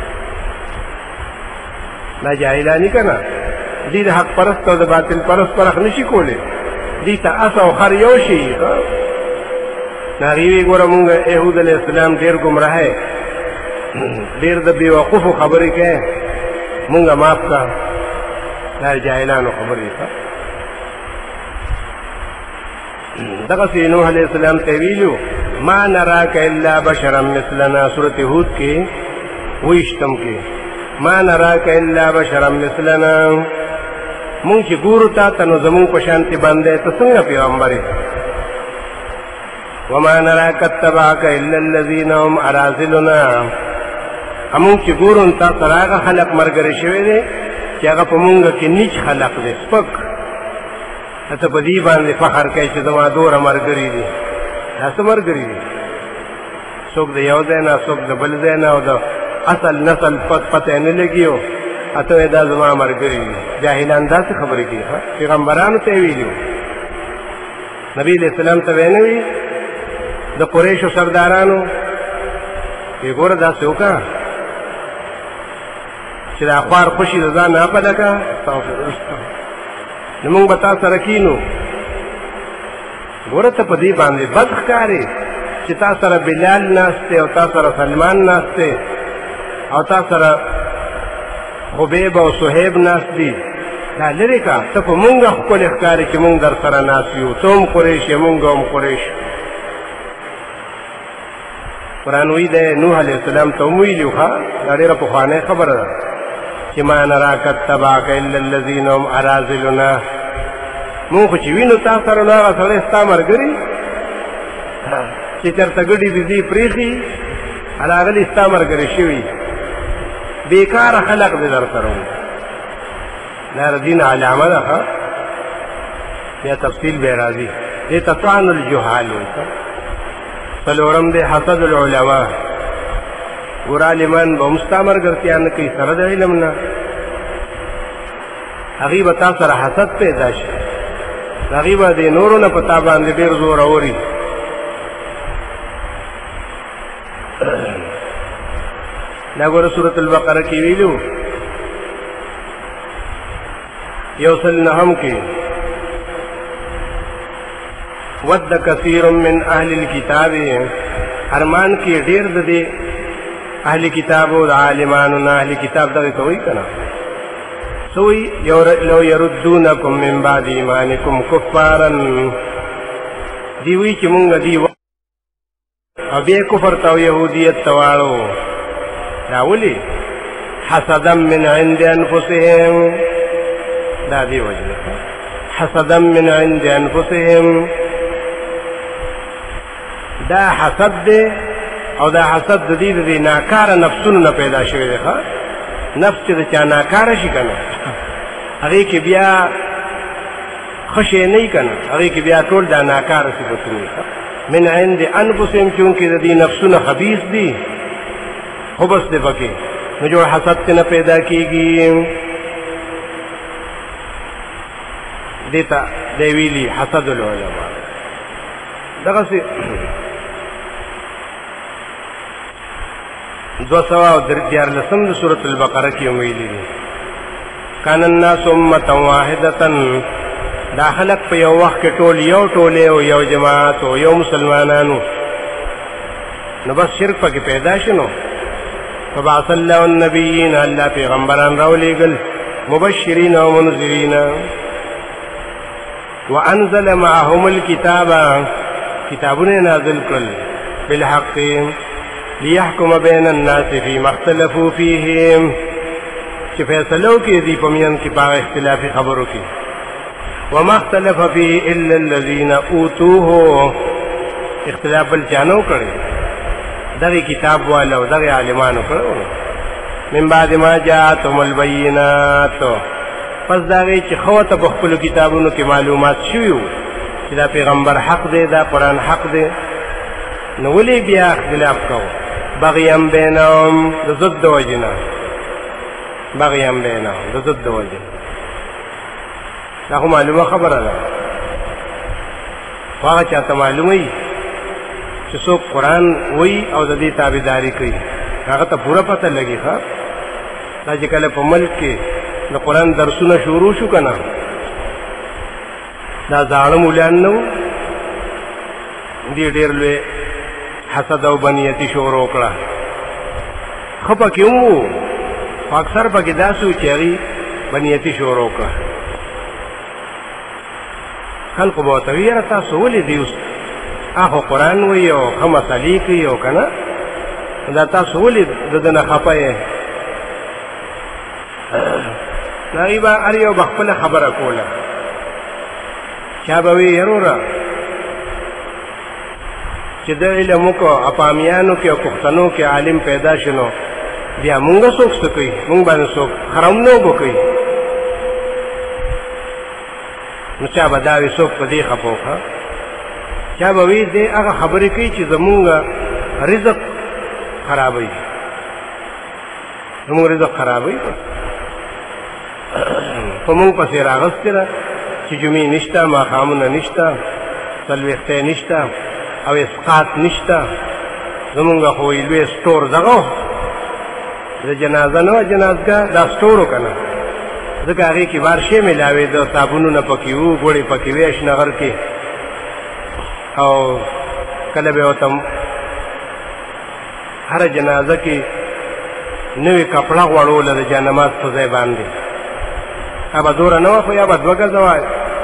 دا جاهلانی که نه دې د حق پرست او د باطل پرست فرق نشي کولی دې ته اس او خر یو شي نو هغې وی ګوره مونږ یهود علیه السلام ډېر ګمراهی ډېر د بېوقوفو خبرې کوې مونږه معاف کړه دا جاهلانو خبرې ښه دغسې نوح علیه السلام ته ویلو ما نراک الا بشرا مثلنا سورت هود کې ویشتم کې ما نراک الا بشرا مثلنا مونږ چې ګورو تا ته نو زمونږ په شانتې باندې ته څنګه پیغمبر یې وما نراک اتبعک الا الذین هم اراذلنا مونږ چې ګورو تا سره هغه خلق ملګري شوي دی چې هغه په مونږ کې نیچ خلق دی سپک ته په دې باندې فخر کوي چې زما دوره ملګري دي دا څه ملګري دي څوک د یو ځای نه څوک د بل ځای نه او د اصل نسل پت پته نه لګي اته دا زما ملګري دي جاهلان داسې خبرې کوي پیغمبرانو ته یې ویلي نبي علیه السلام ته ویې نه وي د قریشو سردارانو یې ګوره داسې وکړه چې دا خوار خوشي د ځان نه اپله کړه نو مونږ به تا سره کینو ګوره ته په دې باندې بد ښکارې چې تا سره بلال ناست دی او تا سره سلمان ناست دی او تا سره خبیب او صهیب ناست دي دا لرې که ته په مونږ ښکلې ښکارې چې مونږ در سره ناست یو ته هم قریش یې مونږ هم قریش قرآن وی دی نوح علیه السلام ته هم ویلي ښه دا ډېره پخوانۍ خبره ده چې ما نراک اتبعک الا الذین هم اراذلنا مونږ خو چې وینو تا سره نو هغه سړی ستا ملګري چې چېرته ګډې بېزې پرېښي هغلي ستا ملګري شوي بېکاره خلق دی در سره دا د دین علامه ده ښه بیا تفصیل بیا راځي دې ته طعن الجهال وایي څلورم دی حسد العلما ګوره عالمان به هم ستا ملګرتیا نه کوي سره د علم نه هغې به تا سره حسد پیدا شي هغې به د نورو نه په تا باندې ډېر زور اوري دا ګوره سورۃ البقره کې ویلو یو سل نهم کې ود کثیر من اهل الكتاب ارمان کې ډیر د دې اهل کتاب او عالمانو نه اهل کتاب دغه کوي کنه سوی لو يردونکم من بعد ایمانکم کفارا دی وی چې مونږ دی او بیا کفر ته يهودیت تواړو دا ولي حسدا من عند انفسهم دا دی وجه حسدا من عند انفسهم دا حسد دی او دا حسد د دې د ناکاره نفسونو نه پیدا شوی دی ښا نفس چې چا ناکاره شي کنه هغه کې بیا خشه نه کنه هغه کې بیا ټول دا ناکاره صفاتونه من عند انفسهم چونکه د دې نفسونه خبيث دي خو بس دې پکې نو جو حسد نه پیدا کیږي دیتا دی ویلی حسد العلماء دغه سي دو سوا او دیار لسم د سورۃ البقره کې ویلي دي کان الناس امه واحده دا خلق په یو وخت کې ټول یو ټوله او یو جماعت او یو مسلمانانو نو بس شرک پکې پیدا شنو فبعث الله النبیین الله پیغمبران راولېګل مبشرین او منذرین وانزل معهم الكتاب کتابونه نازل کړل بالحق ليحكم بين الناس فيما اختلفوا فيه چې فیصلو کې دي په میان کې په اختلافي خبرو کې وما اختلف فيه الا الذين اوتوه اختلاف بل چانو کړي دغه کتاب والو دغه عالمانو کړو من بعد ما جاءتهم البينات پس دغه چې خوته په خپل کتابونو کې معلومات شویو چې دا پیغمبر حق دی دا قرآن حق دی نو ولې بیا اختلاف کوو بغیم بینهم د ضد وجنه بغیم بینهم د ضد وجنه دا خو معلومه خبره ده هغه چاته معلومه وي چې څوک قرآن وایي او د دې تابعداري کوي هغه ته پوره پته لګي ښه دا چې کله په ملک کې د قرآن درسونه شروع شو که نه دا زاړه مولیان نه وو دې ډېر لوی حسد او بنیتي شروع کړه ښه پکې وو خو اکثر پکې داسې وو چې هغې بنیتي شروع کړه خلقو به ورته وي یاره تاسو ولې دې اوس هغه قرآن وایي او ښه مسلې کوي او که نه دا تاسو ولې د ده نه خفه یې هغې به هر یو به خپله خبره کوله چا به وي یروره چې د علم وکړو اپامیانو کې او پښتنو کې عالم پیدا شنو بیا مونږ څوک څه کوي مونږ باندې څوک خرم نه وبه کوي نو چا به دا وي څوک په دې خفه وکړه چا به وي دې هغه خبرې کوي چې زمونږ رزق خرابوي زمونږ رزق خرابوي په مونږ پسې راغستې ده چې جمعې نشته ماښامونه نشته څلوېښتۍ نشته او اسقاط نشته زمونږ خو لوی سټور دغه د جنازه نه وه جنازګاه دا سټور و که نه ځکه هغې کې بار شی میلاوېده صابونونه پکې وو ګوړې پکې وې اشنغر کې او کله به ورته هره جنازه کې نوې کپړه غوړوله د جانماز په ځای باندې یا به دوره نه وه خو یا به دوه ګزه وه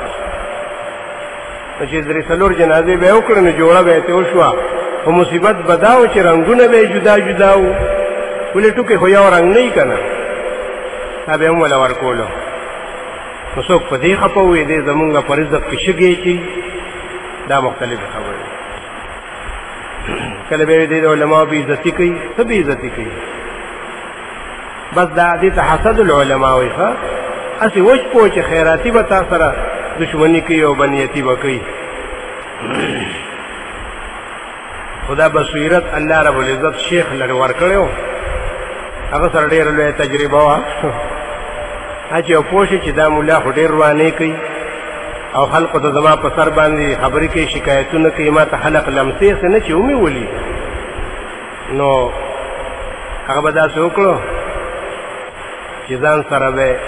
چې درې څلور جنازې به یې وکړې نو جوړه به یې ترې وشوه خو مصیبت به دا و چې رنګونه به یې جدا جدا وو ولې ټوکې خو یو رنګ نه وي که نه دا به یې هم وله ورکولو نو څوک په دې خفه وي دی زمونږ په رزق کې شګې اچوي دا مختلفې خبرې کله به یې دی د علماو بې عزتي کوي څه بې عزتي کوي بس دا دې ته حسد العلما وایي ښه هسې وچ پوه چې خیراتي به تا سره دشمنی کوي او بنیتي به کوي خدا بصیرت الله رب العزت شیخ لرې ورکړی و هغه سره ډېره لویه تجربه وه هغه چې یو پوه شي چې دا ملا خو ډېر روانې کوي او خلقو ته زما په سر باندې خبرې کوي شکایتونه کوي ما ته خلق لمسې څه نه چې ومې ولي نو هغه به داسې وکړو چې ځان سره به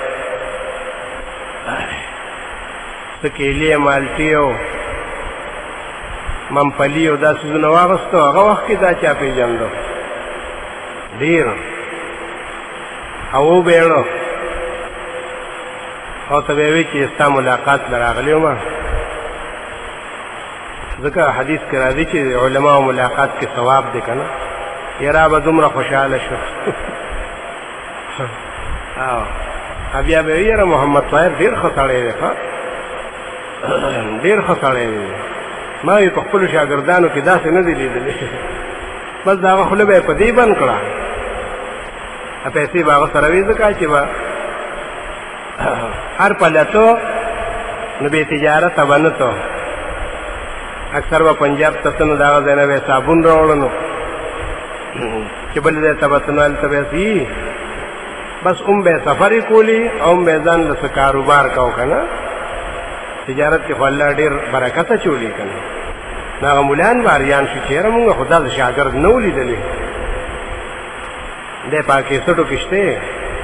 څه کیلې مالټې او ممپلي او دا څیزونه واغستو. هغه وخت کې دا چا پېژندو ډېر او وبېړو او ته به وی چې ستا ملاقات لراغلی وم. ځکه حدیث کې راځي چې علماء ملاقات کې ثواب دی که نه. یاره به دومره خوشحاله شو. او بیا به وی یاره محمد طاهر ډېر ښه سړی دی، ډېر ښه سړی دی. ما وی په خپلو شاګردانو کې داسې نه دي لیدلي. بس د هغه خوله به یې په دې بند کړه، پیسې به هغه سره وي ځکه چې به هر پلتو نو بې تجارته به نه تو. اکثر به پنجاب ته ته نو د هغه ځای نه به یې صابون راوړه نو چې بل ځای ته به ته نو هلته به یې بس ام به سفر یې کولی او ام به ځان له څه کاروبار کو که نه. تجارت کې خو الله ډېر برکت اچولی که نه. نو هغه مولان به اریان شو چې یاره مونږ خو داسې شاګرد نه و لیدلی. دی په کیسټو کې شته.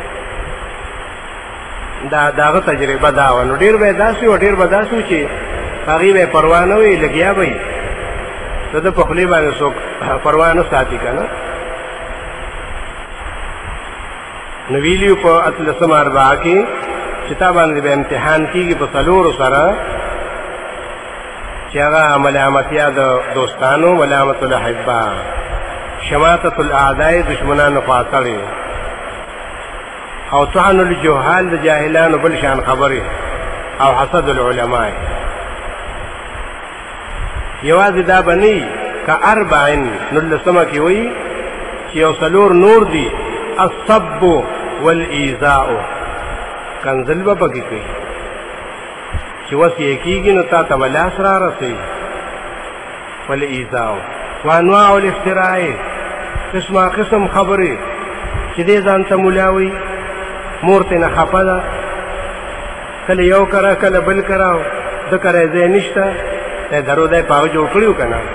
دا د هغه تجربه دا وه. نو ډېر به یې داسې و ډېر به داسې و چې هغې به یې پروا نه وي، لګیا به یي د ده په خولې باندې څوک پروا نه ساتي که نه. نو ویلي وو په اتلسم اربعه کې چې تا باندې به امتحان کېږي په څلورو سره، چې هغه ملامتیا د دوستانو، ملامت الاحبا، شماتت الاعداء دشمنانو خواطړې، او طعن الجهال د جاهلانو بل شان خبرې، او حسد العلماء. یوازې دا به نه وي که اربعین نولسمه کې وایي چې یو څلور نور دي، الصب والایذاء، کنزل به پکې کوي چې وس یې کېږي نو تا ته به لاس را رسوي. والایذاء وانواع الافتراء، قسمه قسم خبرې چې دې ځان ته ملا وي، مور ترې نه خفه ده، کله یو کره کله بل کره، ده کره ځای نشته، دی درو دی په هغه جوړ کړي وو که نه.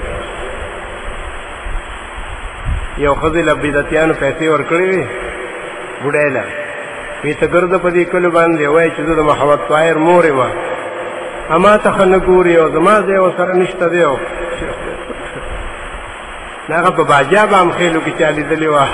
یو ښځې له بدعتیانو پیسې ورکړې وې بوډۍ له، وی ته ګرده په دې کلو باندې وایي چې زه د محمد طاهر مور یم، اما ته ښه نه ګوري او زما ځای ورسره نشته دی. نو هغه په باجا به هم خیلو کې چا لیدلې وه،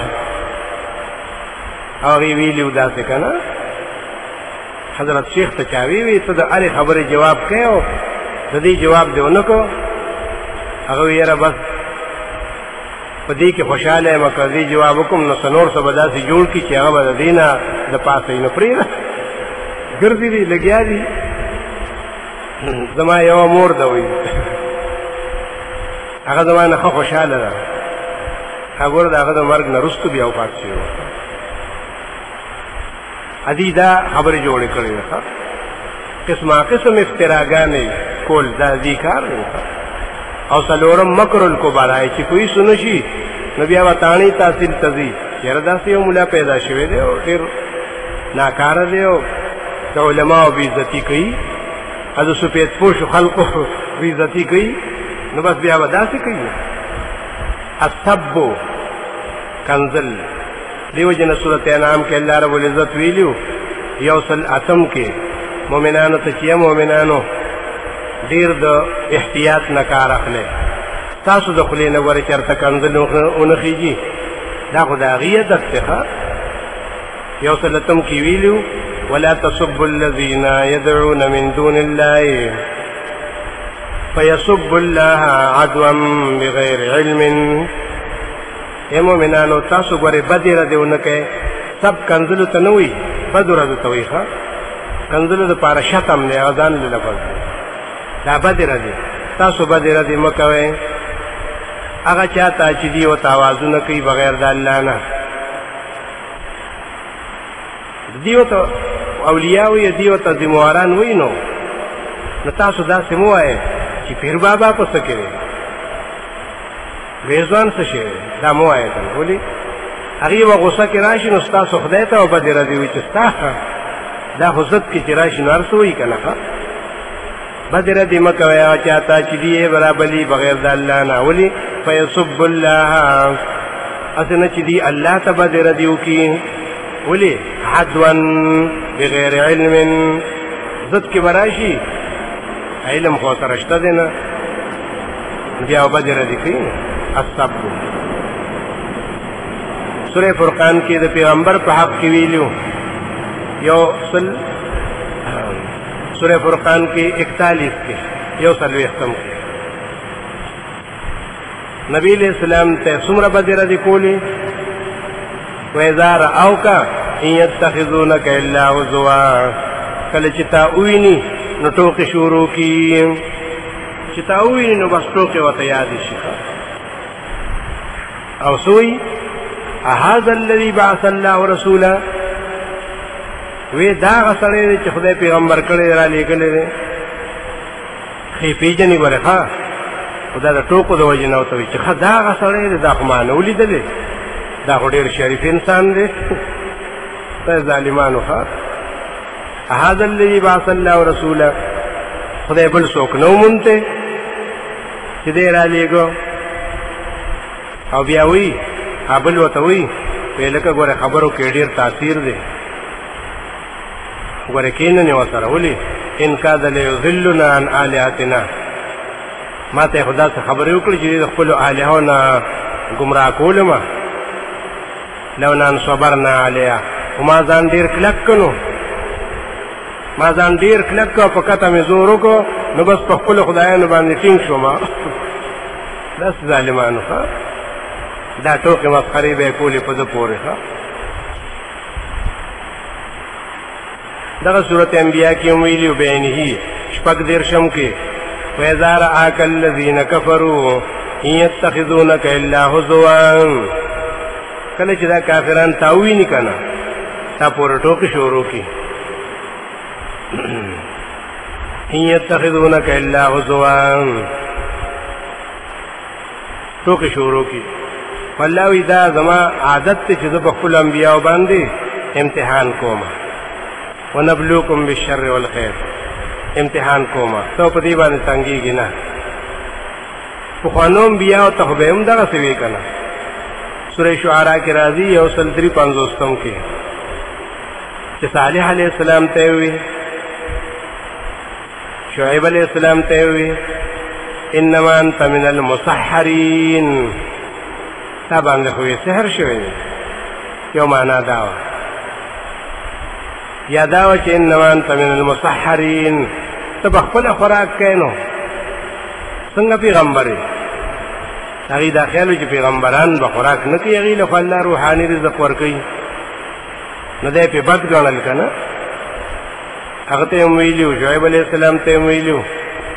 او هغې ویلي و داسې که نه. حضرت شیخ ته چا وی ته د هرې خبرې جواب کوې او د دې جواب دې ونه کړو. هغه وی یاره بس په دې کې خوشحاله یم، که دې جواب وکړم نو څه نور څه به داسې جوړ کړي چې هغه به د دې نه د پاسه یې نه پرېږده، ګرځي دي لګیا دي. زما یوه مور ده وایي، هغه زما نه ښه خوشحاله ده. هغه ګوره د هغه د مرګ نه وروستو بیا وفات شوې وه. ادي دا خبرې جوړې کړې ده، قسمه قسم افتراګانې کول دا دې کار دی. او څلورم مکر الکبرا، چې کوئی سونه شي نو بیا به تاڼي تحصیل ته ځي، یاره داسې یو ملا پیدا شوی دی او ډېر ناکاره دی او د علماو بېعزتي کوي، او د سفید پوشو خلقو بېعزتي کوي، نو بس بیا به داسې کوي. الصب کنزل، دیو جن صورت انعام کې الله رب العزت ویلیو یو سل اتم کې مؤمنانو ته چې مؤمنانو ډیر د احتیاط نه کار اخلي، تاسو د خلې نه ورې چرته کنزل ونه خېږي، دا خو د هغې عادت دی. یو سل اتم کې ویلیو ولا تصبوا الذین يدعون من دون الله فيسبوا الله عدوا بغیر علم. اے مومنانو تاسو ګورې بدې ردې ونه کوئ، سب کنزلو ته نه وي، بدو ردو ته وایي. ښه کنزلو دپاره شتم دی، هغه ځان له لفظ دی، دا بدې ردې. تاسو بدې ردې مه کوئ هغه چا ته چې دي ورته اوازونه کوي بغیر د الله نه. دي ورته اولیاء وایي، دي ورته ذمواران وایي، نو نو تاسو داسې مه وایئ چې پیر بابا په څه کې دی، ریزوان څه شی دا مو وایه که نه. ولې هغې به غوسه کې راشي نو ستاسو خدای ته به بدې ردې وایي چې ستا دا خو ضد کې چې راشي نو هر څه وایي که نه. ښه بدې ردې مه کوئ هغه چا ته چې دي یې برابلي بغیر د الله نه. ولې فیسب الله اسنه چې دی الله ته به ردیو کی ولی عدوان بغیر علم ضد کې براشي علم خو سره شته دی نه بیا به ردی کوي السب. سورہ فرقان کې د پیغمبر په حق کې ویلو یو سل سورہ فرقان کې اکتالیس کې یو سل وختم کې نبی علیہ السلام ته څومره بدره دي کولی وَإِذَا رَأَوْكَ إِن يَتَّخِذُونَكَ إِلَّا هُزُوًا کله چې تا ویني نو ټوکې شروع کی چې تا ویني نو بس ټوکې ورته یاد شي او سوی هذا الذي بعث الله رسولا وی دا غسړی چې خدای پیغمبر کړی را لېږلی دی خې پیژنې ګورې ښه خدا د ټوکو د وجې نه ورته وایي چې ښه دا غسړی دی دا خو ما نه ولیدلی دا خو ډېر شریف انسان دی دا ظالمانو ښه هذا الذي بعث الله رسولا خدای بل څوک نه ومونته چې دی را لېږو او بیا وی ابل ورته وی وی لکه ګوره خبرو کې ډېر تاثیر دی ګوره کینې ورسره ولي ان کاد لیضلنا عن آلهتنا ما ته خدا څخه خبرې وکړې چې د خپلو الهو نه ګمراه کولم لو نن صبرنا علیها وما ځان ډېر کلک کړو ما ځان ډېر کلک کړو په کته مې زور وکړو نو بس په خپلو خدایانو باندې ټینګ شوم داسې ظالمانو ښه دا ټوکې مسخرې به یې کولې په ده پورې ښه دغه صورت انبیاء کې هم ویلي بعینه شپږ دېرشم کې وَإِذَا رَآكَ الَّذِينَ كَفَرُوا إِن يَتَّخِذُونَكَ إِلَّا هُزُوًا کله چې دا کافران تا وویني که نه تا پورې ټوکې شروع کړي إِن يَتَّخِذُونَكَ إِلَّا هُزُوًا ټوکې شروع کړي والله وی دا زما عادت ته چې زه په خپلو انبیاو باندې امتحان کوم ونبلوکم بالشر والخیر امتحان کوما تو په دې باندې څنګهږي نه پخوانو انبیاو ته خو به هم دغسې وی که نه سورې شعراء کې راځي یو سل درې پنځوستم کې چې صالح علیه السلام ته وی شعیب علیه السلام ته وی انما انت من المسحرین تا باندې خو یې سحر شوی یو معنا دا وه یا دا وه چې انما انت من المسحرین ته به خپله خوراک کوې نو څنګه پیغمبر یې هغې دا خیال و چې پیغمبران به خوراک نه کوي هغې له خو الله روحاني رزق ورکوي نو دی پې بد ګڼل که نه هغه ته یې هم ویلي و شعیب علیه السلام ته یې هم ویلي و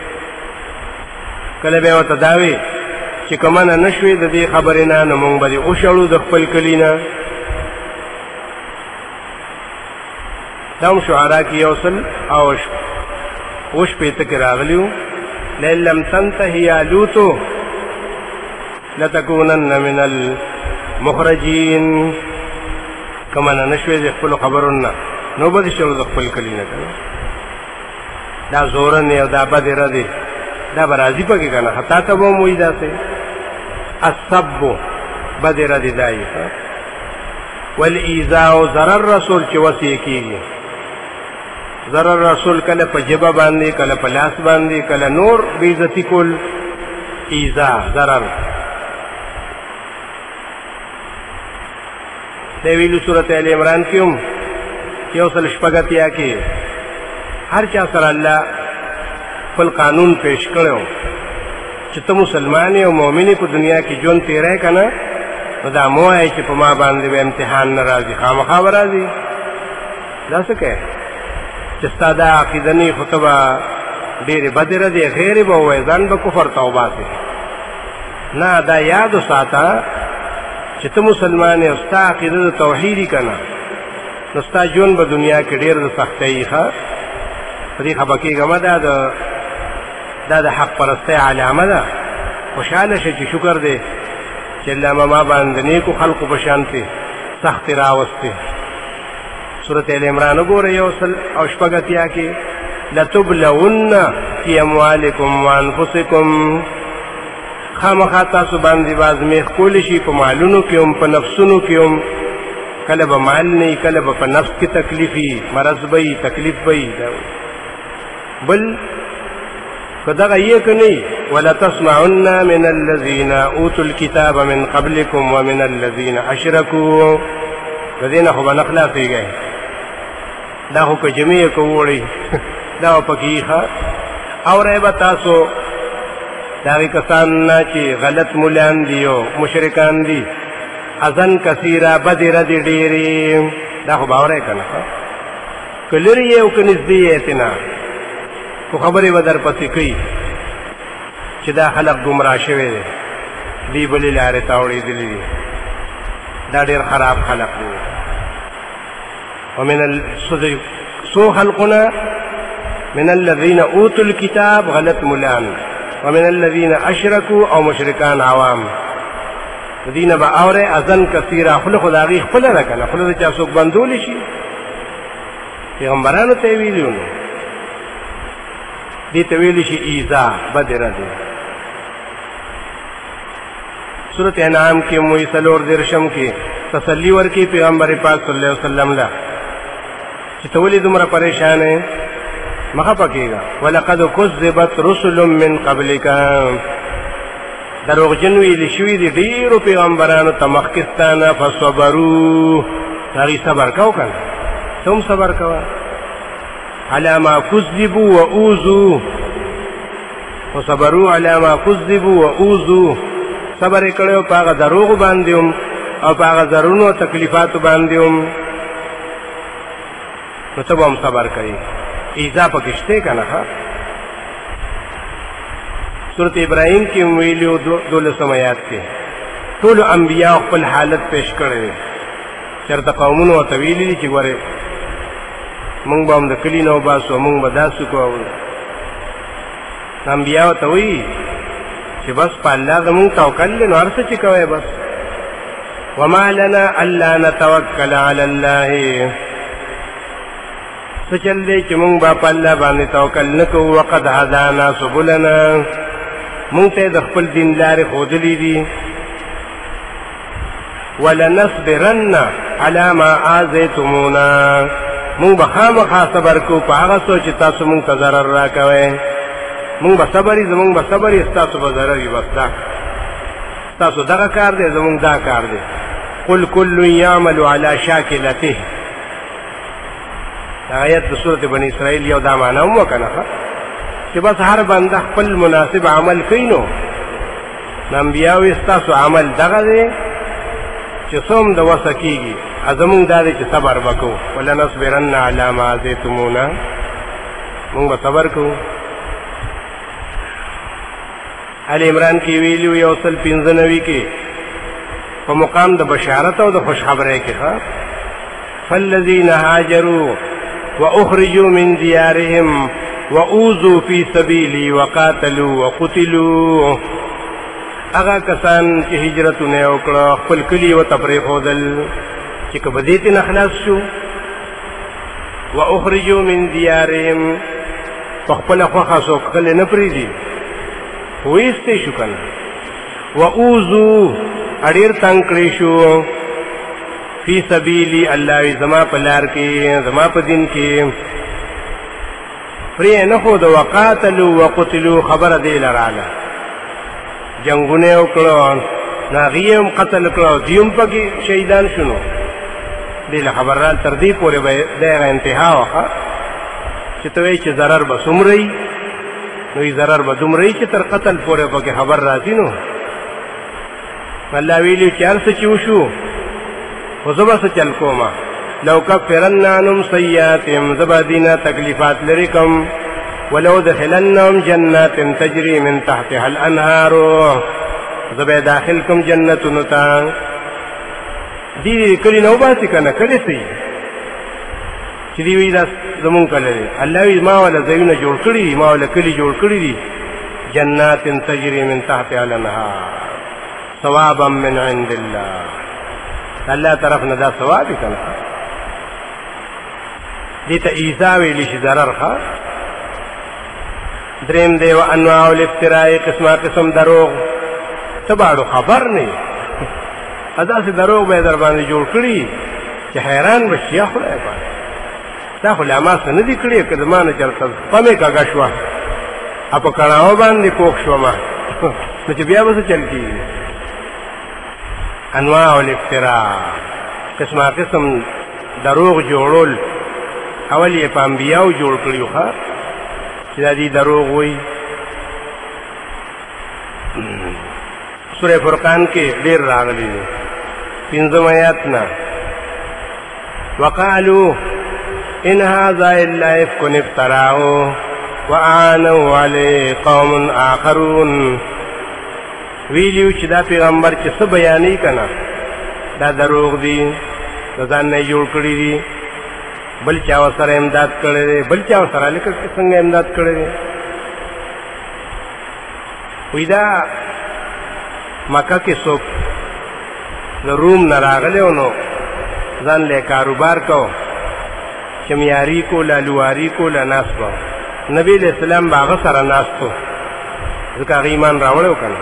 کله به یې ورته دا وی چې که منه نه شوې د دې خبرې نه نو مونږ به دې وشړو د خپل کلي نه دا هم شعراء کې یو سل او اوه شپېته کې راغلي وو لئن لم تنته یا لوتو لتکونن من المخرجین که منه نه شوې د خپلو خبرو نه نو به دې شړو د خپل کلي نه که نه دا زورن او دا بدې ردې دا به راځي پکې که نه تا ته به هم وایي داسې السب بدې ردې دا یې والایذاء ضرر رسول چې وصیې کېږي ضرر رسول کله په ژبه باندې کله په لاس باندې کله نور بې عزتي کول ایذا ضرر دی ویلو صورت ال عمران کې هم یو سل شپږ اتیا کې هر چا سره الله خپل قانون پیش کړی چې ته مسلمان او مؤمن په دنیا کې ژوند تېری که نه نو دا مه وایې چې په ما باندې به امتحان نه راځي خامخا به راځي دا څه کوې چې ستا دا عقیده نه خو ته به ډېرې بدې ردې غیرې به ووایې ځان به کفر ته وباسې نه دا یاد وساته چې ته مسلمان یې او ستا عقیده د توحید یي که نه نو ستا ژوند به دنیا کې ډېر د سختۍ یي ښه په دې خفه کېږه مه دا د دا د حق پرستۍ علامه ده خوشحاله شه چې شکر دی چې الله ما باندې نیکو خلقو په شانتې سختې راوستې سورت ال عمران وګوره یو سل او شپږ اتیا کې لتبلون فی اموالکم وانفسکم خامخا تاسو باندې بازمیخ کولی شي په مالونو کې هم په نفسونو کې هم کله به مال نه کله به په نفس کې تکلیفي مرض به تکلیف به بل کداغه یې کني ولا تسمعن من الذين اوتوا الكتاب من قبلكم ومن الذين اشركوا الذين خو بنخلاصيږي دا خو په جمعيه کوړي دا پکې ښه اورې به تاسو دا کسان چې غلط مولان دي او مشرکان دي اذن کثیره بدر دي ډېری دا خو باورې کنه کلری یو کنيزدي اتنا خو خبرې بدر پسې کوي چې دا خلق گمراه شوی دي دی بلې لارې تاوړې دي دا ډېر خراب خلق دي ومن الصدق سو خلقنا من الذين اوتوا الكتاب غلط مولان ومن الذين اشركوا او مشرکان عوام دینه با اوره اذن کثیره خپل خدای خپل نه کنه خپل چې څوک بندول شي پیغمبرانو ته ویلو دي ته ویل شي ایذا بدر دي سورۃ انعام کې موي سلور درشم کې تسلی ورکی پیغمبر پاک صلی الله علیه وسلم لا چې تولې دومره پریشان مخه پکېږي ولقد كذبت رسل من قبلك دروغجن ویل شوی دي ډیرو پیغمبرانو ته مخکستانه فصبروا هغه صبر کاو کنه ثم صبر کاوه على ما كذبوا واوذوا وصبروا على ما كذبوا واوذوا صبر کړو پاغه دروغ باندې او پاغه زرونو تکلیفات باندې نو ته هم صبر کوي ایذا پکشته کنه سورۃ ابراہیم کې ویلو دولسم آیات کې ټول انبیاء خپل حالت پیش کړي چرته قومونو او طویلی چې ګوره مونږ به هم د کلی نو باسو مونږ به داسې کوو انبیاء ته وایي چې بس په الله زمونږ توکل نو هر څه چې کوئ بس وما لنا الا نتوکل علی الله څه چل دی چې مونږ به په الله باندې توکل نه کوو وقد هدانا سبلنا مونږ ته د خپل دین لارې ښودلې دي ولنصبرن على ما آذيتمونا مونږ به خامخا صبر کوو په هغه څه چې تاسو مونږ ته ضرر راکوئ مونږ به صبر یې زمونږ به صبر یې ستاسو به ضرر وي بس دا ستاسو دغه کار دی زمونږ دا کار دی قل كل يعمل على شاکلته آیت د سورۃ بنی اسرائیل یو دا معنا هم وکنه چې بس هر بنده خپل مناسب عمل کوي نو انبیاء استاسو عمل دغه دی چې څوم د وسه کېږي ازمون دا دی چې صبر وکړو ولنصبرن علی ما آذیتمونا مونږ به صبر کوو آل عمران کې ویلو یو سل پنځه نوي کې په مقام د بشارت او د خوشخبری کې ښه فالذین هاجروا واخرجوا من ديارهم واوذوا في سبيلي وقاتلوا وقتلوا هغه کسان چې هجرتونه وکړه خپل کلی او تفریحودل چې کبدیت نه خلاص شو واخرجوا من ديارهم خپل خوخه سو کله نه پریدي وېسته شو کنه واوذوا اړیر تنگ کړی شو فی سبیلی الله زما په لار کې زما په دین کې پرې نه خو د وقاتلوا وقتلوا خبر دی لراله جنگونه وکړو ناغیم قتل کړو دیم پکې شهیدان شونو دې خبر را تر دې پورې به د انتها وخه چې توې چې ضرر به سمري نو ضرر به دومره چې تر قتل پورې پکې خبر راځي نو الله ویلي چې هر څه چې وشو وزبا څه چل کوما لو کفرن عنهم سیئاتهم زبادینا تکلیفات لرکم ولو دخلنهم جنات تجری من تحتها الانهار زبا داخلکم جنتون تا دی کلی نو باسي کنه کلی سي چې دی وی دا زمون کله الله وی ما ولا زوینه جوړ کړی ما ولا کلی جوړ کړی دي جنات تجری من تحتها الانهار ثوابا من عند الله الله طرف نه دا ثواب کنه دې ته ایذا ویل شي ضرر ښه دریم دی او انواع الافتراء قسمه قسم دروغ تباړو خبر نه ادا سي دروغ به در باندې جوړ کړی چې حیران بشي یا خدای پاک دا خو لما څه نه دي کړی که زمانه چرته پمې کاږه شوه اپا کړهو باندې کوک شوم نو چې بیا به څه چل کېږي انواع الافتراء قسمه قسم دروغ جوړول اول یې په انبیاو جوړ کړي ښه چې دا دي دروغ وایي سورہ فرقان کې ډېر راغلي دي پنځم آیات نه وقالوا ان هذا الا افك افتراه واعانوا عليه قوم اخرون ویلیو چې دا پیغمبر چې څه بیانې کنه دا دروغ دي ځان نه جوړ کړی دي بل چا سره امداد کړی دی بل چا سره لیکل څنګه امداد کړی دی وی دا مکه کې څوک د روم نه راغلی نو ځان له کاروبار کو چمیاري کو لالواري کو لناس کو نبی علیہ السلام باغ سره ناستو ځکه هغه ایمان راوړو کنه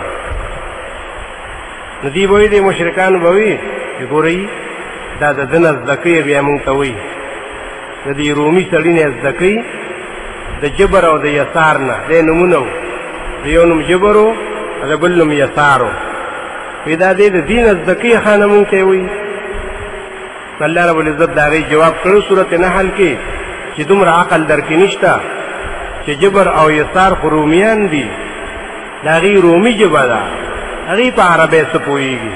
نو دی وایي د مشرکان وایي چې ګورئ دا د دین زکې بیا مونږ ته وایي د دې رومي سړي نه زکې د جبر او د یسار نه د نمونه د یو نوم جبرو د بل نوم یسارو پیدا دې د دین زکې خانه مونږ ته وایي الله رب العزت دا غي جواب کړو سورته نحل کې چې دومره عقل درکې نشته چې جبر او یسار رومیان دي دا غي رومي جبر ده هغه په عربی څه پوهیږي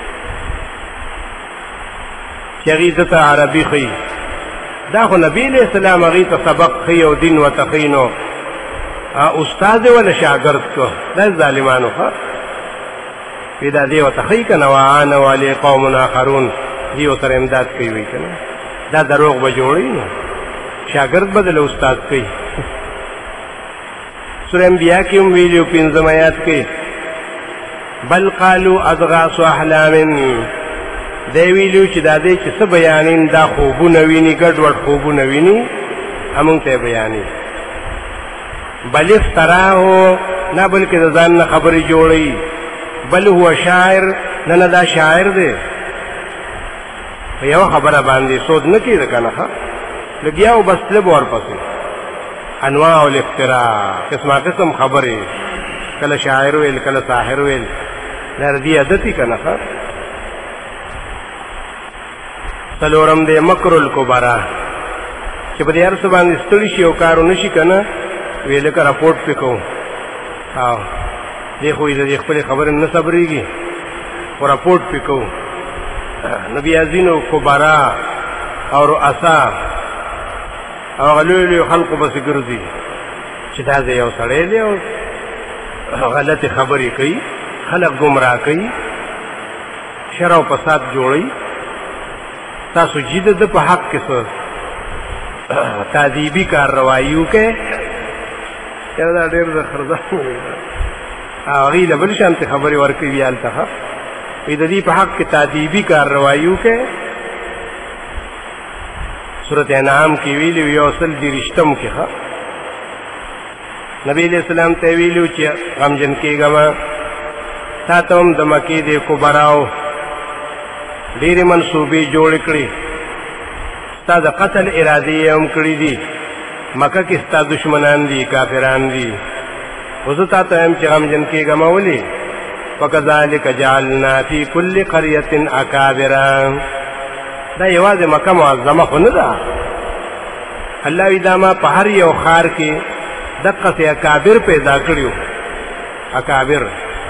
چې هغه د عربي خي دا خو نبی علیہ السلام هغه ته سبق خي او دین وتخینو استاد ولا شاګرد کو دا ظالمانو ها پیدا دی وتخی کنه وان علی قوم اخرون دیو سره امداد کوي کنه دا دروغ به جوړی نو شاګرد بدل استاد کوي سورہ انبیاء کې هم ویلو پنځم آیات کې بل قالوا اضغاث احلام دی ویلو چې دا دې چې څه بیانین دا خوبونه ویني ګډوډ خوبونه ویني همون ته بیانې بل افتراه نه بلکې ځان نه خبرې جوړي بل هو شاعر نه نه دا شاعر دی یو خبره باندې سود نه کیږي کنه ها لګیاو بس له بور پسې انواع الافتراء قسمه قسم خبره کله شاعر ویل کله ساحر ویل لردی عادتي کنه ها څلورم دې مکر الکبرى چې په دې هر څه باندې ستړي شي او کارو نشي کنه ویل کا راپورټ پکو او دې خو دې خپل خبره نه صبرېږي او راپورټ پکو نبی ازینو کبرا او رؤسا او غلولو خلق بس ګرځي چې دا یو سړی دی او غلط خبرې کوي خلق گمراه کوي شر او فساد جوړي تاسو جید د په حق کې څه تعذیبی کارروایو کې دا ډېر د خرځه هغه له بل شانت خبرې ورکوي یالته د دې په حق کې تعذیبی کارروایو کې سورۃ انعام کې ویلو یو اصل دي رښتم کې ښه نبی علیہ السلام ته ویلو چې غمجن کېږم تا ته هم د مکې د کبراو ډېرې منصوبې جوړې کړې ستا د قتل ارادې یې هم کړې دي مکه کې ستا دشمنان دي کافران دي خو زه تا ته هم چې غمجن کېږم ولې وکذالک جعلنا فی کل قرية اکابر دا یوازې مکه معظمه خو نه ده الله وی دا ما په هر یو ښار کې دقه سي اکابر پیدا کړیو اکابر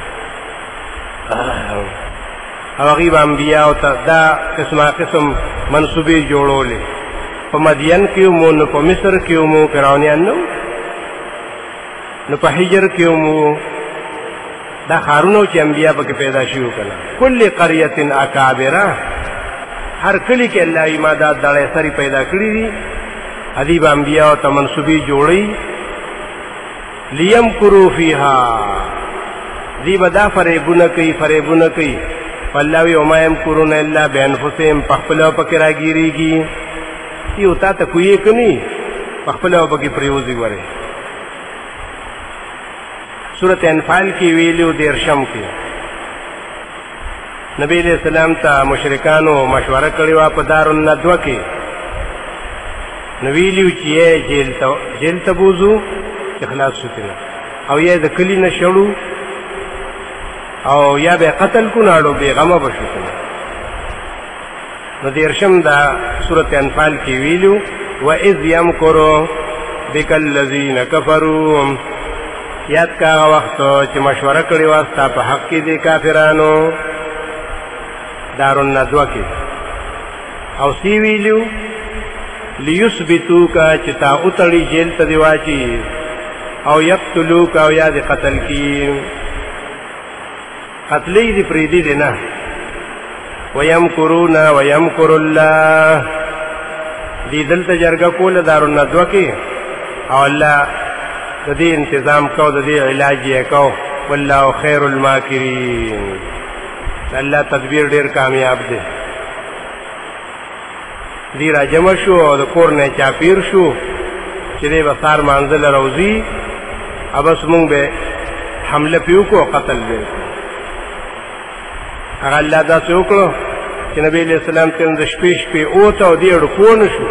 او غیب انبیاء او دا قسمه قسم منصوبې جوړولې په مدین کې مو نو په مصر کې مو فرعونیان نو نو په حجر کې مو دا خارونو چې انبیاء پکې پیدا شیو کړه کل قريه اکابره هر کلی کې الله ایمادات دړې سری پیدا کړی دي ادیب انبیاء او منصوبې جوړي لیم کرو فیها دی بدا فریبونه کوي فریبونه کوي فالله یوم یمکرون الا بانفسهم پخپلو پکې راګیریږي یو تا ته کوی کني پخپلو پکې پریوزي وره سورۃ انفال کې ویلو دیرشم کې نبی علیہ السلام ته مشرکانو مشوره کړې وه په دارالندوه کې، نو ویلي وو چې یې جیل ته جیل ته بوځو چې خلاص شو ترې، او یا د کلي نه شړو او یا به قتل کو ناړو بېغمه به شو ترې. نو دېرشم دا سورت انفال کې ویلو وَإِذْ يَمْكُرُ بِكَ الَّذِينَ كَفَرُوا، یاد کا هغه وخت چې مشوره کړې وه ستا په حق کې دې کافرانو دارالندوه کې، او سی ویلو لیثبتوک چې تا اتړي جیل ته دې واچي، او یقتلوک او یا دې قتل کی، قتلی دې پرېږدي دې نه. وَيَمْكُرُونَ وَيَمْكُرُ اللَّهُ، دې دلته جرګه کوله دارالندوه کې، او الله د دې انتظام کو، د دې علاج یې کو. والله خیر الماکرین، الله تدبیر ډیر کامیاب دی. دې را جمع شو او د کور نه چاپیر شو چې دې به سار مانځل روزي، او بس مونږ به حمله پیو کو قتل به. هغه الله داسې وکړو چې نبی علیہ السلام ته د شپې شپې اوته او دې ډکو نه شو،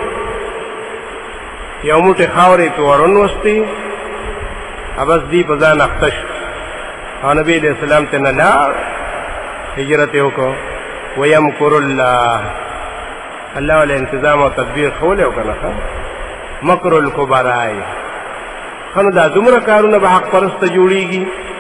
یو موټی خاورې پې ورنوستې، او بس دې په ځان اخته شو، او نبی علیہ السلام ته نه لاړ، هجرت یې وکړو. وَيَمْكُرُ اللَّهُ، الله ولا انتظام او تدبیر خوله او کنه مکر الکبراء. خنو دا دومره کارونه به حق پرست جوړیږي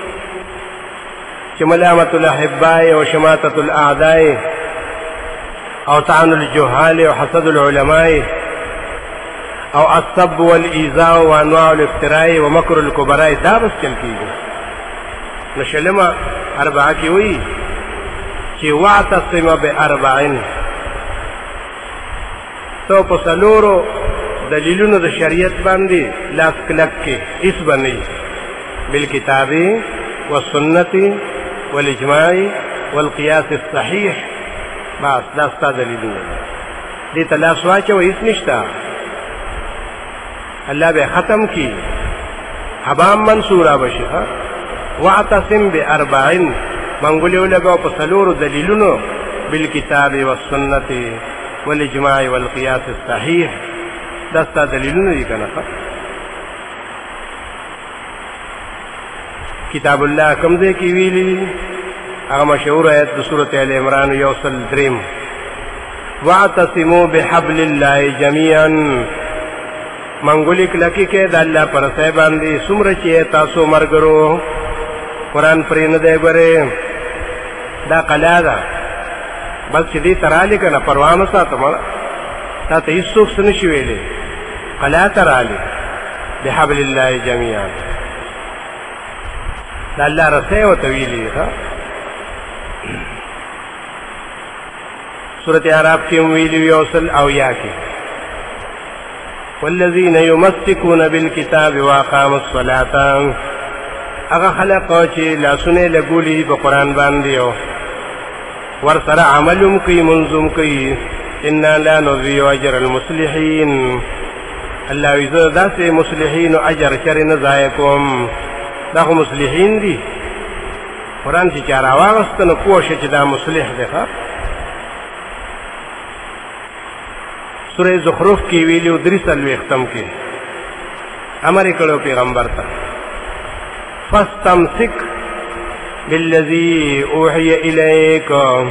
چې ملامت الاحباء او شماتة الاعداء او طعن الجهال او حسد العلماء او السب والایذاء وانواع الافتراء ومکر الکبراء، دا بس چل کیږي. نشلمه اربعه کې وی چې واعتصم باربعین، تو په څلورو دلیلونو د شریعت باندې لاس کلک کې اس باندې بالکتاب والسنة والاجماع والقياس الصحيح، بس دا ستا دلیلونه دې ته لاس واچوه، هېڅ نشته، الله به ختم کی، حبام منصورا بشي. واعتصم باربعین، منګولې ولګوه په څلورو دلیلونو بالکتاب والسنة والاجماع والقياس الصحيح، دا ستا دلیلونه دي کنه. کتاب الله کوم ځای کې ویلي، هغه مشهور آیت د سورۃ آل عمران یو سل دریم، واعتصموا بحبل الله جميعا، منګولې کلکې کې د الله پر ځای باندې څومره چې تاسو مرګرو، قرآن پرې نه دی ګورې، دا قلا ده بس چې دې ترالی کنه پروا نه ساته مړه، تا ته هېڅوک څه نشي ویلی، قلا ترالی بحبل الله جميعا، دا الله رسۍ ورته ویلي. سورت اعراف کې هم ویلي یو سل اویا کې والذین یمسکون بالکتاب واقاموا الصلاة، هغه خلق چې لاسونه لګولي په قرآن باندې او ور سره عملم کوي منظم کوي، انا لا نضيع اجر المصلحین، الله وی زه داسې مصلحین او اجر چرې نه ضایع کوم، دا خو مصلحین دي، قرآن چې چا راواغسته نو پوه شه چې دا مصلح دی. ښه سورې زخرف کې ویلي و درې څلوېښتم کې امر یې کړی پیغمبر ته فاستمسک بالذي اوحي الیک،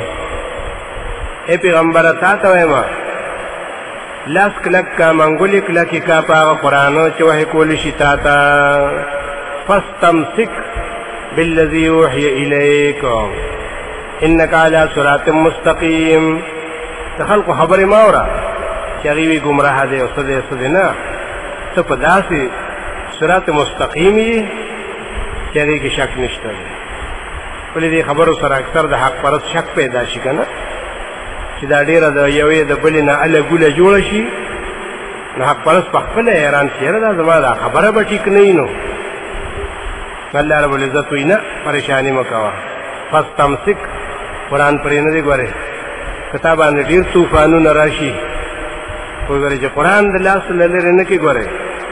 اے پیغمبر تا ته وایم لاس کلک کا منګولې کلکې کا په هغه قرآن چې وحی کولی شي تا ته. فاستمسک بالذي اوحي الیک انک علی صراط مستقیم، د خلقو خبرې مه اورې چې هغوی وي ګمراه دی او څه دی څه دی، نه، ته په داسې صراط مستقیم یې چې هغې کې شک نشته دی. ولې دې خبرو سره اکثر د حق پرست شک پیدا شي که نه، چې دا ډېره د یوې د بلې نه اله ګوله جوړه شي، نو حق پرست په خپله حیران شي، یاره دا زما دا خبره به ټیک نه وي. نو الله رب العزت وایي نه پریشاني مه کوه، فاستمسک، قرآن پرې نه دی ګورې، که تا باندې ډېر طوفانونه را شي خو ګورې چې قرآن د لاس له لرې نه کې ګورې